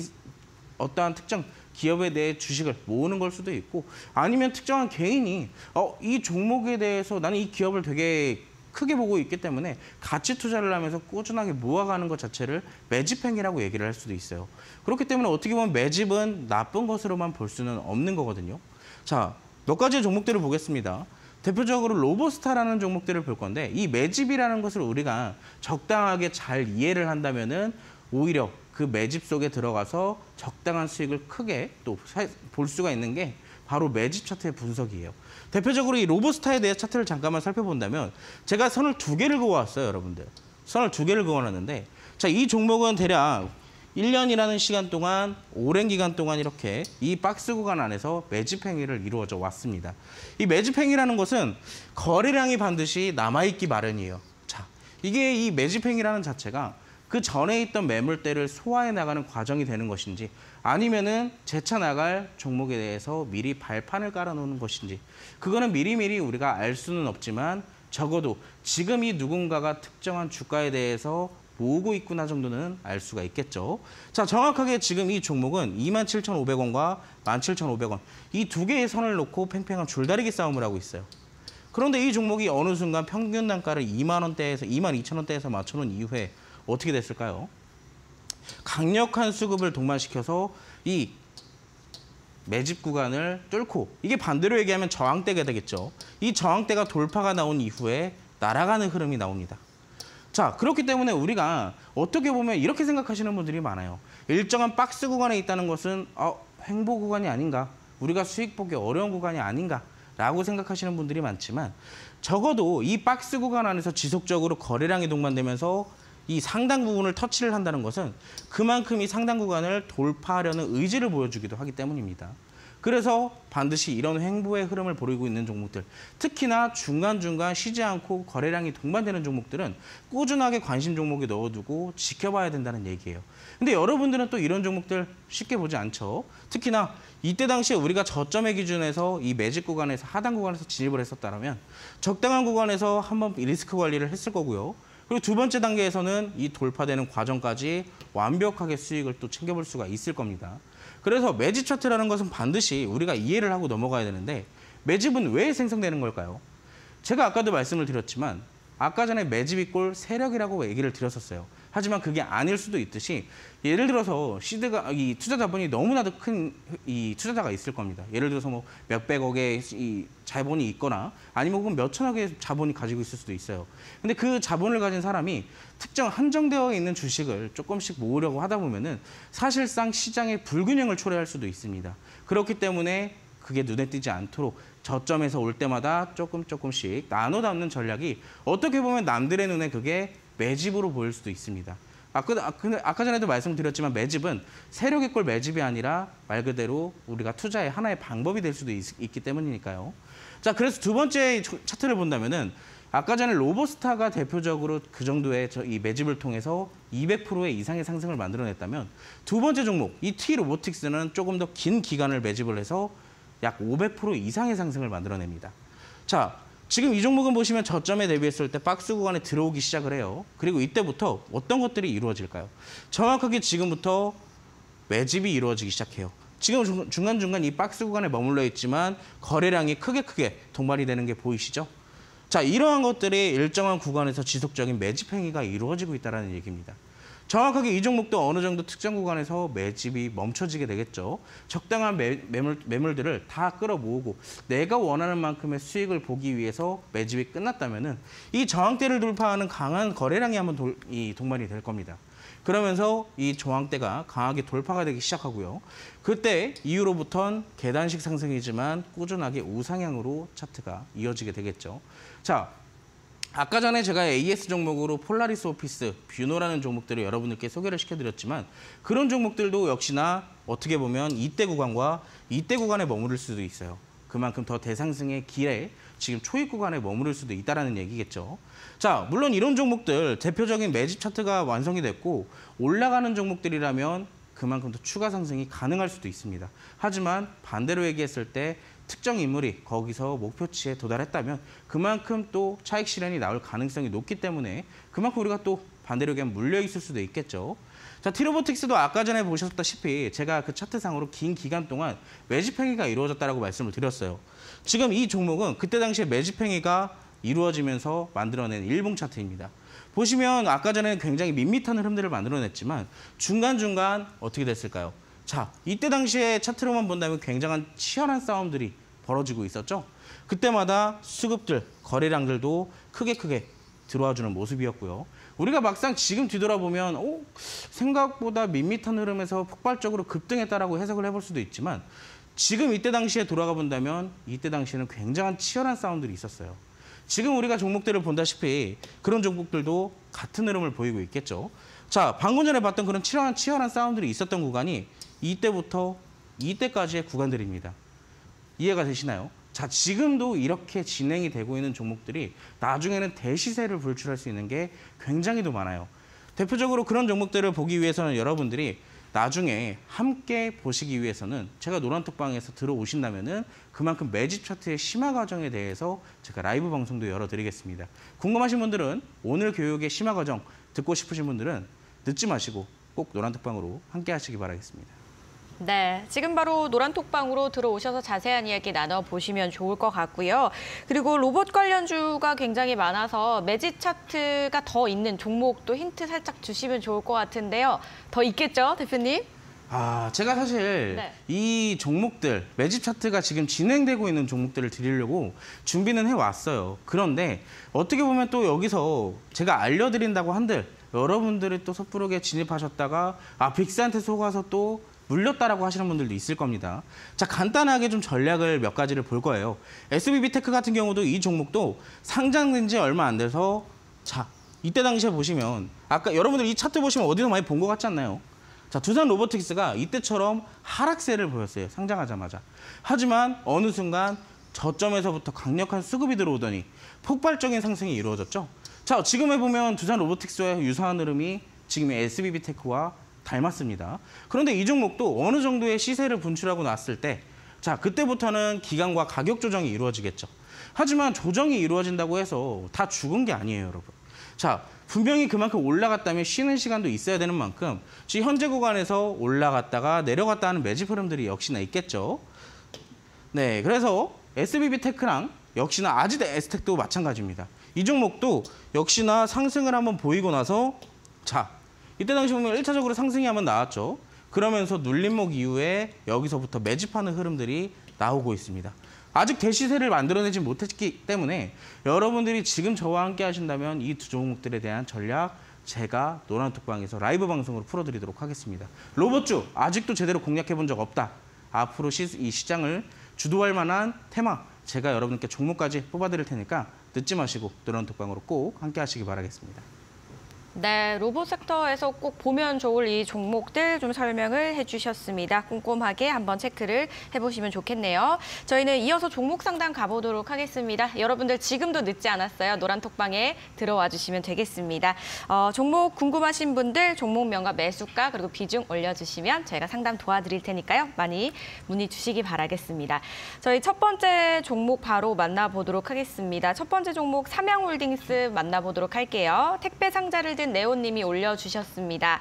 어떠한 특정 기업에 대해 주식을 모으는 걸 수도 있고 아니면 특정한 개인이 어, 이 종목에 대해서 나는 이 기업을 되게 크게 보고 있기 때문에 가치 투자를 하면서 꾸준하게 모아가는 것 자체를 매집행위라고 얘기를 할 수도 있어요. 그렇기 때문에 어떻게 보면 매집은 나쁜 것으로만 볼 수는 없는 거거든요. 자, 몇 가지의 종목들을 보겠습니다. 대표적으로 로보스타라는 종목들을 볼 건데 이 매집이라는 것을 우리가 적당하게 잘 이해를 한다면은 오히려 그 매집 속에 들어가서 적당한 수익을 크게 또 볼 수가 있는 게 바로 매집 차트의 분석이에요. 대표적으로 이 로보스타에 대해 차트를 잠깐만 살펴본다면 제가 선을 두 개를 그어왔어요, 여러분들. 선을 두 개를 그어놨는데 자, 이 종목은 대략 일 년이라는 시간 동안 오랜 기간 동안 이렇게 이 박스 구간 안에서 매집 행위를 이루어져 왔습니다. 이 매집 행위라는 것은 거래량이 반드시 남아있기 마련이에요. 자, 이게 이 매집 행위라는 자체가 그 전에 있던 매물대를 소화해 나가는 과정이 되는 것인지 아니면은 재차 나갈 종목에 대해서 미리 발판을 깔아놓는 것인지 그거는 미리미리 우리가 알 수는 없지만 적어도 지금 이 누군가가 특정한 주가에 대해서 모으고 있구나 정도는 알 수가 있겠죠. 자, 정확하게 지금 이 종목은 이만 칠천오백 원과 만 칠천오백 원 이 두 개의 선을 놓고 팽팽한 줄다리기 싸움을 하고 있어요. 그런데 이 종목이 어느 순간 평균 단가를 이만 원대에서 이만 이천 원대에서 맞춰놓은 이후에 어떻게 됐을까요? 강력한 수급을 동반시켜서 이 매집 구간을 뚫고 이게 반대로 얘기하면 저항대가 되겠죠. 이 저항대가 돌파가 나온 이후에 날아가는 흐름이 나옵니다. 자, 그렇기 때문에 우리가 어떻게 보면 이렇게 생각하시는 분들이 많아요. 일정한 박스 구간에 있다는 것은 어, 횡보 구간이 아닌가? 우리가 수익 보기 어려운 구간이 아닌가? 라고 생각하시는 분들이 많지만 적어도 이 박스 구간 안에서 지속적으로 거래량이 동반되면서 이 상당 부분을 터치를 한다는 것은 그만큼 이 상당 구간을 돌파하려는 의지를 보여주기도 하기 때문입니다. 그래서 반드시 이런 횡보의 흐름을 보이고 있는 종목들, 특히나 중간중간 쉬지 않고 거래량이 동반되는 종목들은 꾸준하게 관심 종목에 넣어두고 지켜봐야 된다는 얘기예요. 근데 여러분들은 또 이런 종목들 쉽게 보지 않죠. 특히나 이때 당시에 우리가 저점의 기준에서 이 매집 구간에서 하단 구간에서 진입을 했었다면 적당한 구간에서 한번 리스크 관리를 했을 거고요. 그리고 두 번째 단계에서는 이 돌파되는 과정까지 완벽하게 수익을 또 챙겨볼 수가 있을 겁니다. 그래서 매집 차트라는 것은 반드시 우리가 이해를 하고 넘어가야 되는데 매집은 왜 생성되는 걸까요? 제가 아까도 말씀을 드렸지만 아까 전에 매집 이꼴 세력이라고 얘기를 드렸었어요. 하지만 그게 아닐 수도 있듯이 예를 들어서 시드가 이 투자 자본이 너무나도 큰 이 투자자가 있을 겁니다. 예를 들어서 뭐 몇백억의 이 자본이 있거나 아니면 혹은 몇천억의 자본이 가지고 있을 수도 있어요. 근데 그 자본을 가진 사람이 특정 한정되어 있는 주식을 조금씩 모으려고 하다 보면은 사실상 시장의 불균형을 초래할 수도 있습니다. 그렇기 때문에 그게 눈에 띄지 않도록 저점에서 올 때마다 조금 조금씩 나눠 담는 전략이 어떻게 보면 남들의 눈에 그게 매집으로 보일 수도 있습니다. 아까, 아까 전에도 말씀드렸지만 매집은 세력의 꼴 매집이 아니라 말 그대로 우리가 투자의 하나의 방법이 될 수도 있, 있기 때문이니까요. 자, 그래서 두 번째 차트를 본다면은 아까 전에 로보스타가 대표적으로 그 정도의 저 이 매집을 통해서 이백 퍼센트 이상의 상승을 만들어냈다면 두 번째 종목, 이 T-로보틱스는 조금 더 긴 기간을 매집을 해서 약 오백 퍼센트 이상의 상승을 만들어냅니다. 자, 지금 이 종목은 보시면 저점에 대비했을 때 박스 구간에 들어오기 시작을 해요. 그리고 이때부터 어떤 것들이 이루어질까요? 정확하게 지금부터 매집이 이루어지기 시작해요. 지금 중간중간 이 박스 구간에 머물러 있지만 거래량이 크게 크게 동반이 되는 게 보이시죠? 자, 이러한 것들이 일정한 구간에서 지속적인 매집 행위가 이루어지고 있다는 얘기입니다. 정확하게 이 종목도 어느 정도 특정 구간에서 매집이 멈춰지게 되겠죠. 적당한 매, 매물, 매물들을 다 끌어모으고 내가 원하는 만큼의 수익을 보기 위해서 매집이 끝났다면 이 저항대를 돌파하는 강한 거래량이 한번 돌, 이 동반이 될 겁니다. 그러면서 이 저항대가 강하게 돌파가 되기 시작하고요. 그때 이후로부터는 계단식 상승이지만 꾸준하게 우상향으로 차트가 이어지게 되겠죠. 자, 아까 전에 제가 에이에스 종목으로 폴라리스 오피스, 뷰노라는 종목들을 여러분들께 소개를 시켜드렸지만 그런 종목들도 역시나 어떻게 보면 이때 구간과 이때 구간에 머무를 수도 있어요. 그만큼 더 대상승의 길에 지금 초입 구간에 머무를 수도 있다는 얘기겠죠. 자, 물론 이런 종목들 대표적인 매집 차트가 완성이 됐고 올라가는 종목들이라면 그만큼 더 추가 상승이 가능할 수도 있습니다. 하지만 반대로 얘기했을 때 특정 인물이 거기서 목표치에 도달했다면 그만큼 또 차익 실현이 나올 가능성이 높기 때문에 그만큼 우리가 또 반대로 얘기하면 물려 있을 수도 있겠죠. 자, 티로보틱스도 아까 전에 보셨다시피 제가 그 차트상으로 긴 기간 동안 매집 행위가 이루어졌다고 말씀을 드렸어요. 지금 이 종목은 그때 당시에 매집 행위가 이루어지면서 만들어낸 일봉 차트입니다. 보시면 아까 전에 굉장히 밋밋한 흐름들을 만들어냈지만 중간중간 어떻게 됐을까요? 자, 이때 당시에 차트로만 본다면 굉장한 치열한 싸움들이 벌어지고 있었죠. 그때마다 수급들, 거래량들도 크게 크게 들어와주는 모습이었고요. 우리가 막상 지금 뒤돌아보면 오, 생각보다 밋밋한 흐름에서 폭발적으로 급등했다라고 해석을 해볼 수도 있지만 지금 이때 당시에 돌아가 본다면 이때 당시에는 굉장한 치열한 싸움들이 있었어요. 지금 우리가 종목들을 본다시피 그런 종목들도 같은 흐름을 보이고 있겠죠. 자, 방금 전에 봤던 그런 치열한, 치열한 싸움들이 있었던 구간이 이때부터 이때까지의 구간들입니다. 이해가 되시나요? 자, 지금도 이렇게 진행이 되고 있는 종목들이 나중에는 대시세를 불출할 수 있는 게 굉장히도 많아요. 대표적으로 그런 종목들을 보기 위해서는 여러분들이 나중에 함께 보시기 위해서는 제가 노란톡방에서 들어오신다면은 그만큼 매집 차트의 심화 과정에 대해서 제가 라이브 방송도 열어드리겠습니다. 궁금하신 분들은 오늘 교육의 심화 과정 듣고 싶으신 분들은 늦지 마시고 꼭 노란톡방으로 함께 하시기 바라겠습니다. 네, 지금 바로 노란톡방으로 들어오셔서 자세한 이야기 나눠보시면 좋을 것 같고요. 그리고 로봇 관련주가 굉장히 많아서 매집 차트가 더 있는 종목도 힌트 살짝 주시면 좋을 것 같은데요. 더 있겠죠, 대표님? 아, 제가 사실 네. 이 종목들, 매집 차트가 지금 진행되고 있는 종목들을 드리려고 준비는 해왔어요. 그런데 어떻게 보면 또 여기서 제가 알려드린다고 한들 여러분들이 또 섣부르게 진입하셨다가 아, 빅스한테 속아서 또 물렸다라고 하시는 분들도 있을 겁니다. 자, 간단하게 좀 전략을 몇 가지를 볼 거예요. 에스비비테크 같은 경우도 이 종목도 상장된 지 얼마 안 돼서 자, 이때 당시에 보시면 아까 여러분들 이 차트 보시면 어디서 많이 본 것 같지 않나요? 자, 두산 로보틱스가 이때처럼 하락세를 보였어요. 상장하자마자. 하지만 어느 순간 저점에서부터 강력한 수급이 들어오더니 폭발적인 상승이 이루어졌죠. 자, 지금 해보면 두산 로보틱스와 유사한 흐름이 지금의 에스비비테크와 닮았습니다. 그런데 이 종목도 어느 정도의 시세를 분출하고 났을 때 자, 그때부터는 기간과 가격 조정이 이루어지겠죠. 하지만 조정이 이루어진다고 해서 다 죽은 게 아니에요, 여러분. 자, 분명히 그만큼 올라갔다면 쉬는 시간도 있어야 되는 만큼 지금 현재 구간에서 올라갔다가 내려갔다 하는 매집 흐름들이 역시나 있겠죠. 네, 그래서 에스비비테크랑 역시나 아지드 에스텍도 마찬가지입니다. 이 종목도 역시나 상승을 한번 보이고 나서 자, 이때 당시 보면 일 차적으로 상승이 한번 나왔죠. 그러면서 눌림목 이후에 여기서부터 매집하는 흐름들이 나오고 있습니다. 아직 대시세를 만들어내지 못했기 때문에 여러분들이 지금 저와 함께 하신다면 이 두 종목들에 대한 전략 제가 노란톡방에서 라이브 방송으로 풀어드리도록 하겠습니다. 로봇주 아직도 제대로 공략해본 적 없다. 앞으로 시, 이 시장을 주도할 만한 테마 제가 여러분께 종목까지 뽑아드릴 테니까 늦지 마시고 노란톡방으로 꼭 함께 하시기 바라겠습니다. 네, 로봇 섹터에서 꼭 보면 좋을 이 종목들 좀 설명을 해주셨습니다. 꼼꼼하게 한번 체크를 해보시면 좋겠네요. 저희는 이어서 종목 상담 가보도록 하겠습니다. 여러분들 지금도 늦지 않았어요. 노란톡방에 들어와 주시면 되겠습니다. 어, 종목 궁금하신 분들 종목명과 매수가 그리고 비중 올려주시면 저희가 상담 도와드릴 테니까요. 많이 문의 주시기 바라겠습니다. 저희 첫 번째 종목 바로 만나보도록 하겠습니다. 첫 번째 종목 삼양홀딩스 만나보도록 할게요. 택배 상자를 든 네오님이 올려주셨습니다.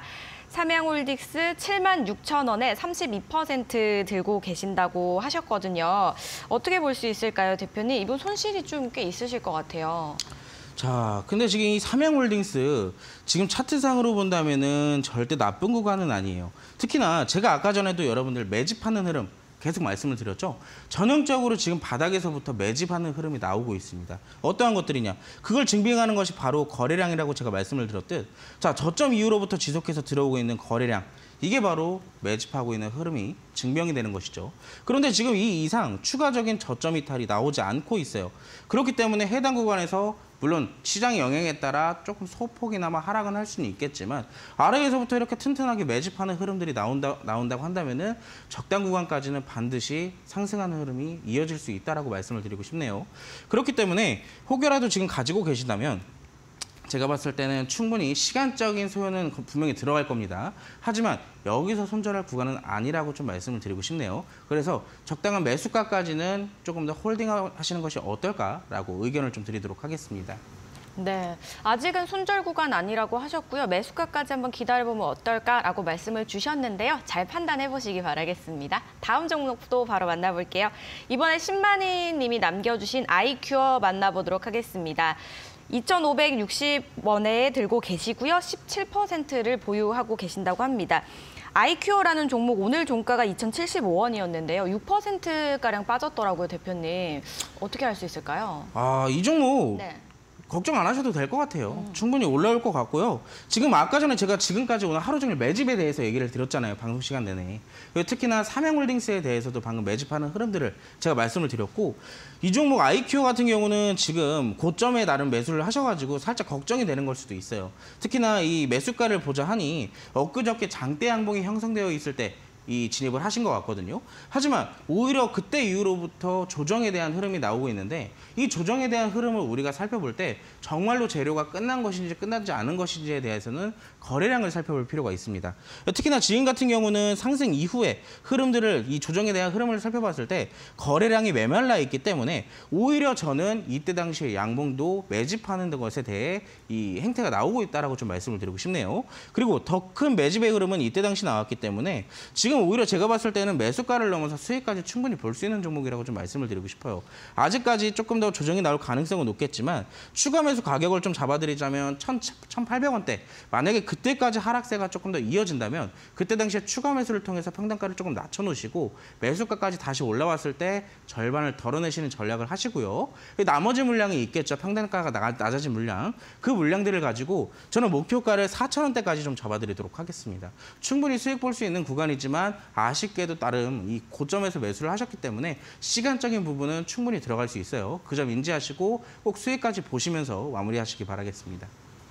삼양홀딩스 칠만 육천 원에 삼십이 퍼센트 들고 계신다고 하셨거든요. 어떻게 볼 수 있을까요, 대표님? 이분 손실이 좀 꽤 있으실 것 같아요. 자, 근데 지금 이 삼양홀딩스 지금 차트상으로 본다면은 절대 나쁜 구간은 아니에요. 특히나 제가 아까 전에도 여러분들 매집하는 흐름 계속 말씀을 드렸죠. 전형적으로 지금 바닥에서부터 매집하는 흐름이 나오고 있습니다. 어떠한 것들이냐? 그걸 증빙하는 것이 바로 거래량이라고 제가 말씀을 드렸듯, 자, 저점 이후로부터 지속해서 들어오고 있는 거래량, 이게 바로 매집하고 있는 흐름이 증명이 되는 것이죠. 그런데 지금 이 이상 추가적인 저점 이탈이 나오지 않고 있어요. 그렇기 때문에 해당 구간에서 물론 시장의 영향에 따라 조금 소폭이나마 하락은 할 수는 있겠지만, 아래에서부터 이렇게 튼튼하게 매집하는 흐름들이 나온다, 나온다고 한다면은 적당 구간까지는 반드시 상승하는 흐름이 이어질 수 있다라고 말씀을 드리고 싶네요. 그렇기 때문에 혹여라도 지금 가지고 계신다면 제가 봤을 때는 충분히 시간적인 소요는 분명히 들어갈 겁니다. 하지만 여기서 손절할 구간은 아니라고 좀 말씀을 드리고 싶네요. 그래서 적당한 매수가까지는 조금 더 홀딩 하시는 것이 어떨까라고 의견을 좀 드리도록 하겠습니다. 네, 아직은 손절 구간 아니라고 하셨고요. 매수가까지 한번 기다려보면 어떨까라고 말씀을 주셨는데요. 잘 판단해 보시기 바라겠습니다. 다음 종목도 바로 만나볼게요. 이번에 신만희 님이 남겨주신 아이큐어 만나보도록 하겠습니다. 이천오백육십 원에 들고 계시고요. 십칠 퍼센트를 보유하고 계신다고 합니다. 아이큐어라는 종목 오늘 종가가 이천칠십오 원이었는데요. 육 퍼센트가량 빠졌더라고요, 대표님. 어떻게 할 수 있을까요? 아, 이 종목 네. 걱정 안 하셔도 될 것 같아요. 음. 충분히 올라올 것 같고요. 지금 아까 전에 제가 지금까지 오늘 하루 종일 매집에 대해서 얘기를 드렸잖아요. 방송 시간 내내. 특히나 삼양홀딩스에 대해서도 방금 매집하는 흐름들을 제가 말씀을 드렸고, 이 종목 아이큐어 같은 경우는 지금 고점에 나름 매수를 하셔가지고 살짝 걱정이 되는 걸 수도 있어요. 특히나 이 매수가를 보자 하니 엊그저께 장대 양봉이 형성되어 있을 때 이 진입을 하신 것 같거든요. 하지만 오히려 그때 이후로부터 조정에 대한 흐름이 나오고 있는데, 이 조정에 대한 흐름을 우리가 살펴볼 때 정말로 재료가 끝난 것인지 끝나지 않은 것인지에 대해서는 거래량을 살펴볼 필요가 있습니다. 특히나 지금 같은 경우는 상승 이후에 흐름들을, 이 조정에 대한 흐름을 살펴봤을 때 거래량이 메말라 있기 때문에 오히려 저는 이때 당시에 양봉도 매집하는 것에 대해 이 행태가 나오고 있다라고 좀 말씀을 드리고 싶네요. 그리고 더 큰 매집의 흐름은 이때 당시 나왔기 때문에 지금 오히려 제가 봤을 때는 매수가를 넘어서 수익까지 충분히 볼 수 있는 종목이라고 좀 말씀을 드리고 싶어요. 아직까지 조금 더 조정이 나올 가능성은 높겠지만 추가 매수 가격을 좀 잡아드리자면 천팔백 원대, 만약에 그때까지 하락세가 조금 더 이어진다면 그때 당시에 추가 매수를 통해서 평단가를 조금 낮춰놓으시고 매수가까지 다시 올라왔을 때 절반을 덜어내시는 전략을 하시고요. 나머지 물량이 있겠죠. 평단가가 낮아진 물량. 그 물량들을 가지고 저는 목표가를 사천 원대까지 좀 잡아드리도록 하겠습니다. 충분히 수익 볼 수 있는 구간이지만 아쉽게도 나름 이 고점에서 매수를 하셨기 때문에 시간적인 부분은 충분히 들어갈 수 있어요. 그 점 인지하시고 꼭 수익까지 보시면서 마무리하시기 바라겠습니다.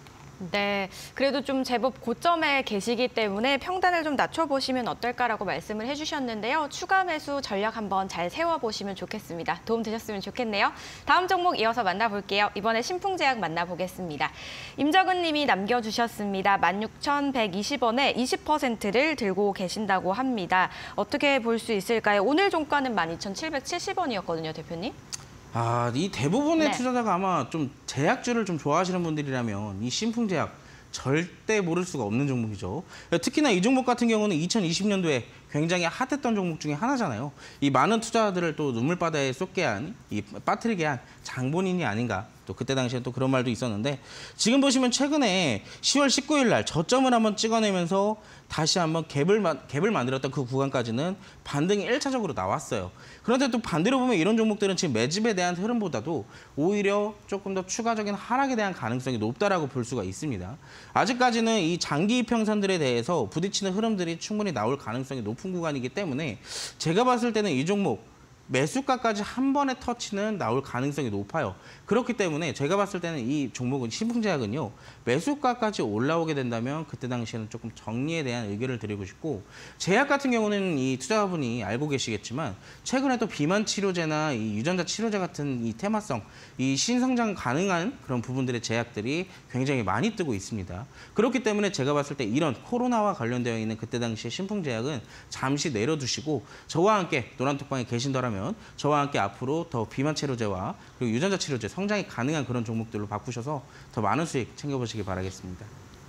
네, 그래도 좀 제법 고점에 계시기 때문에 평단을 좀 낮춰보시면 어떨까라고 말씀을 해주셨는데요. 추가 매수 전략 한번 잘 세워보시면 좋겠습니다. 도움 되셨으면 좋겠네요. 다음 종목 이어서 만나볼게요. 이번에 신풍제약 만나보겠습니다. 임정은 님이 남겨주셨습니다. 만 육천백이십 원에 이십 퍼센트를 들고 계신다고 합니다. 어떻게 볼 수 있을까요? 오늘 종가는 만 이천칠백칠십 원이었거든요, 대표님. 아, 이 대부분의 네. 투자자가 아마 좀 제약주를 좀 좋아하시는 분들이라면 이 신풍제약 절대 모를 수가 없는 종목이죠. 특히나 이 종목 같은 경우는 이천이십 년도에 굉장히 핫했던 종목 중에 하나잖아요. 이 많은 투자자들을 또 눈물바다에 쏟게 한, 이 빠뜨리게 한 장본인이 아닌가. 또 그때 당시에 또 그런 말도 있었는데, 지금 보시면 최근에 시월 십구일 날 저점을 한번 찍어내면서 다시 한번 갭을, 갭을 만들었던 그 구간까지는 반등이 일 차적으로 나왔어요. 그런데 또 반대로 보면 이런 종목들은 지금 매집에 대한 흐름보다도 오히려 조금 더 추가적인 하락에 대한 가능성이 높다라고 볼 수가 있습니다. 아직까지는 이 장기 이평선들에 대해서 부딪히는 흐름들이 충분히 나올 가능성이 높은 구간이기 때문에 제가 봤을 때는 이 종목 매수가까지 한 번의 터치는 나올 가능성이 높아요. 그렇기 때문에 제가 봤을 때는 이 종목은 신풍제약은요, 매수가까지 올라오게 된다면 그때 당시에는 조금 정리에 대한 의견을 드리고 싶고, 제약 같은 경우는 이 투자자분이 알고 계시겠지만 최근에 또 비만 치료제나 이 유전자 치료제 같은 이 테마성, 이 신성장 가능한 그런 부분들의 제약들이 굉장히 많이 뜨고 있습니다. 그렇기 때문에 제가 봤을 때 이런 코로나와 관련되어 있는 그때 당시에 신풍제약은 잠시 내려두시고 저와 함께 노란톡방에 계신다면 저와 함께 앞으로 더 비만 치료제와 그리고 유전자 치료제 성장이 가능한 그런 종목들로 바꾸셔서 더 많은 수익 챙겨보시기 바라겠습니다.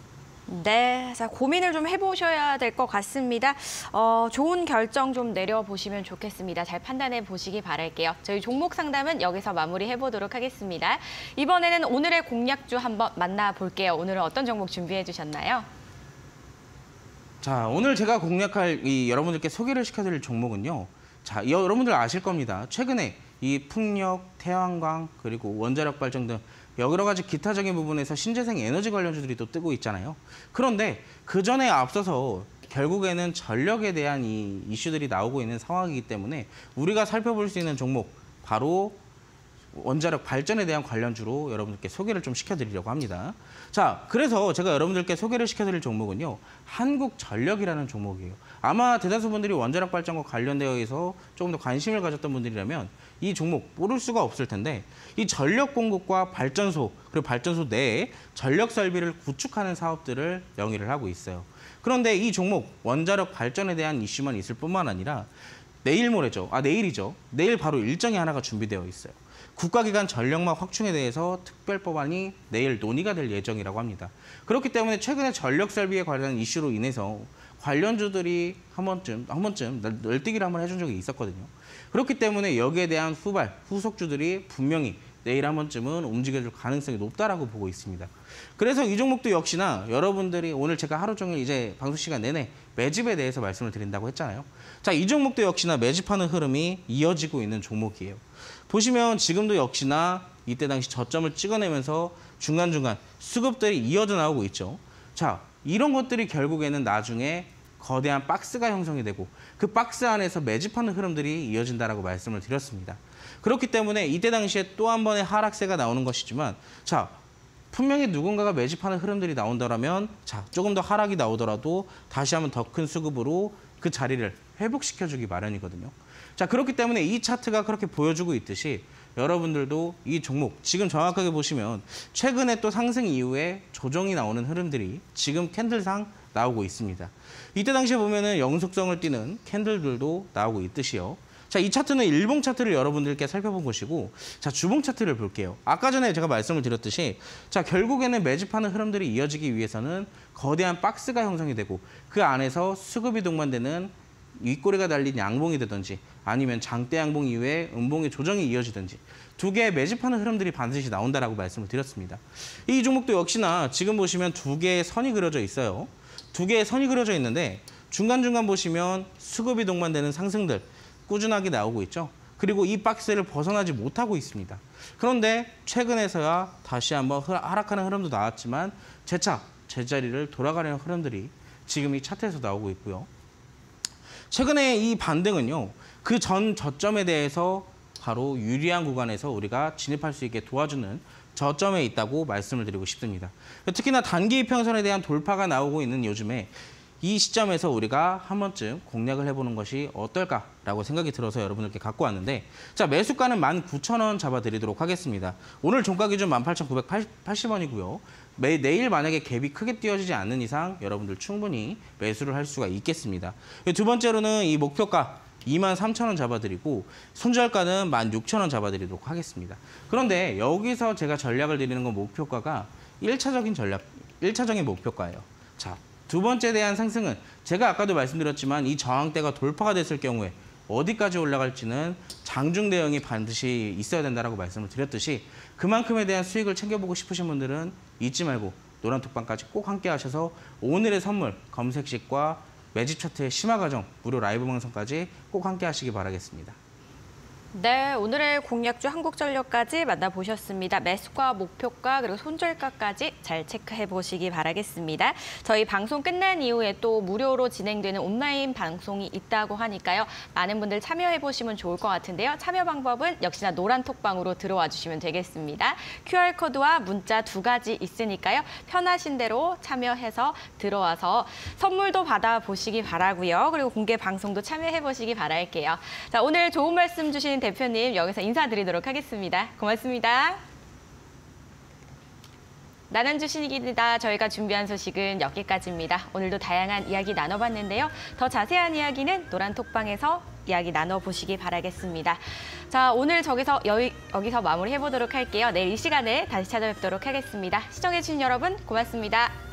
네, 자, 고민을 좀 해보셔야 될 것 같습니다. 어, 좋은 결정 좀 내려보시면 좋겠습니다. 잘 판단해 보시기 바랄게요. 저희 종목 상담은 여기서 마무리해보도록 하겠습니다. 이번에는 오늘의 공략주 한번 만나볼게요. 오늘은 어떤 종목 준비해 주셨나요? 자, 오늘 제가 공략할 이 여러분들께 소개를 시켜드릴 종목은요. 자, 이 여러분들 아실 겁니다. 최근에 이 풍력, 태양광, 그리고 원자력 발전 등 여러 가지 기타적인 부분에서 신재생 에너지 관련주들이 또 뜨고 있잖아요. 그런데 그 전에 앞서서 결국에는 전력에 대한 이 이슈들이 나오고 있는 상황이기 때문에 우리가 살펴볼 수 있는 종목, 바로 원자력 발전에 대한 관련주로 여러분들께 소개를 좀 시켜드리려고 합니다. 자, 그래서 제가 여러분들께 소개를 시켜드릴 종목은요, 한국전력이라는 종목이에요. 아마 대다수 분들이 원자력 발전과 관련되어 있어 조금 더 관심을 가졌던 분들이라면 이 종목 모를 수가 없을 텐데, 이 전력 공급과 발전소, 그리고 발전소 내에 전력 설비를 구축하는 사업들을 영위를 하고 있어요. 그런데 이 종목 원자력 발전에 대한 이슈만 있을 뿐만 아니라 내일 모레죠. 아, 내일이죠. 내일 바로 일정이 하나가 준비되어 있어요. 국가기관 전력망 확충에 대해서 특별법안이 내일 논의가 될 예정이라고 합니다. 그렇기 때문에 최근에 전력 설비에 관련한 이슈로 인해서 관련주들이 한 번쯤, 한 번쯤 널뛰기를 한번 해준 적이 있었거든요. 그렇기 때문에 여기에 대한 후발, 후속주들이 분명히 내일 한 번쯤은 움직여줄 가능성이 높다라고 보고 있습니다. 그래서 이 종목도 역시나 여러분들이 오늘 제가 하루 종일 이제 방송 시간 내내 매집에 대해서 말씀을 드린다고 했잖아요. 자, 이 종목도 역시나 매집하는 흐름이 이어지고 있는 종목이에요. 보시면 지금도 역시나 이때 당시 저점을 찍어내면서 중간중간 수급들이 이어져 나오고 있죠. 자, 이런 것들이 결국에는 나중에 거대한 박스가 형성이 되고 그 박스 안에서 매집하는 흐름들이 이어진다라고 말씀을 드렸습니다. 그렇기 때문에 이때 당시에 또 한 번의 하락세가 나오는 것이지만, 자, 분명히 누군가가 매집하는 흐름들이 나온다면 자, 조금 더 하락이 나오더라도 다시 한번 더 큰 수급으로 그 자리를 회복시켜주기 마련이거든요. 자, 그렇기 때문에 이 차트가 그렇게 보여주고 있듯이 여러분들도 이 종목 지금 정확하게 보시면 최근에 또 상승 이후에 조정이 나오는 흐름들이 지금 캔들상 나오고 있습니다. 이때 당시에 보면은 영속성을 띠는 캔들들도 나오고 있듯이요. 자, 이 차트는 일봉 차트를 여러분들께 살펴본 것이고, 자, 주봉 차트를 볼게요. 아까 전에 제가 말씀을 드렸듯이, 자, 결국에는 매집하는 흐름들이 이어지기 위해서는 거대한 박스가 형성이 되고 그 안에서 수급이 동반되는 윗꼬리가 달린 양봉이 되든지 아니면 장대 양봉 이후에 음봉의 조정이 이어지든지 두 개의 매집하는 흐름들이 반드시 나온다라고 말씀을 드렸습니다. 이 종목도 역시나 지금 보시면 두 개의 선이 그려져 있어요. 두 개의 선이 그려져 있는데 중간중간 보시면 수급이 동반되는 상승들 꾸준하게 나오고 있죠. 그리고 이 박스를 벗어나지 못하고 있습니다. 그런데 최근에서야 다시 한번 하락하는 흐름도 나왔지만 재차 제자리를 돌아가려는 흐름들이 지금 이 차트에서 나오고 있고요. 최근에 이 반등은요, 그 전 저점에 대해서 바로 유리한 구간에서 우리가 진입할 수 있게 도와주는 저점에 있다고 말씀을 드리고 싶습니다. 특히나 단기 이평선에 대한 돌파가 나오고 있는 요즘에 이 시점에서 우리가 한 번쯤 공략을 해보는 것이 어떨까라고 생각이 들어서 여러분들께 갖고 왔는데, 자, 매수가는 만 구천 원 잡아드리도록 하겠습니다. 오늘 종가 기준 만 팔천 구백팔십 원이고요. 매, 내일 만약에 갭이 크게 띄어지지 않는 이상 여러분들 충분히 매수를 할 수가 있겠습니다. 두 번째로는 이 목표가 이만 삼천 원 잡아드리고 손절가는 만 육천 원 잡아드리도록 하겠습니다. 그런데 여기서 제가 전략을 드리는 건 목표가가 일차적인 전략, 일차적인 목표가예요. 자, 두 번째에 대한 상승은 제가 아까도 말씀드렸지만 이 저항대가 돌파가 됐을 경우에 어디까지 올라갈지는 장중 대응이 반드시 있어야 된다라고 말씀을 드렸듯이 그만큼에 대한 수익을 챙겨보고 싶으신 분들은 잊지 말고 노란톡방까지 꼭 함께 하셔서 오늘의 선물 검색식과 매집 차트의 심화 과정 무료 라이브 방송까지 꼭 함께 하시기 바라겠습니다. 네, 오늘의 공략주 한국전력까지 만나보셨습니다. 매수가, 목표가, 그리고 손절가까지 잘 체크해 보시기 바라겠습니다. 저희 방송 끝난 이후에 또 무료로 진행되는 온라인 방송이 있다고 하니까요. 많은 분들 참여해 보시면 좋을 것 같은데요. 참여 방법은 역시나 노란톡방으로 들어와 주시면 되겠습니다. 큐알코드와 문자 두 가지 있으니까요. 편하신 대로 참여해서 들어와서 선물도 받아보시기 바라고요. 그리고 공개 방송도 참여해 보시기 바랄게요. 자, 오늘 좋은 말씀 주신 대표님 여기서 인사드리도록 하겠습니다. 고맙습니다. 나는 주식이다. 저희가 준비한 소식은 여기까지입니다. 오늘도 다양한 이야기 나눠봤는데요. 더 자세한 이야기는 노란톡방에서 이야기 나눠보시기 바라겠습니다. 자, 오늘 저기서 여기, 여기서 마무리해보도록 할게요. 내일 이 시간에 다시 찾아뵙도록 하겠습니다. 시청해주신 여러분 고맙습니다.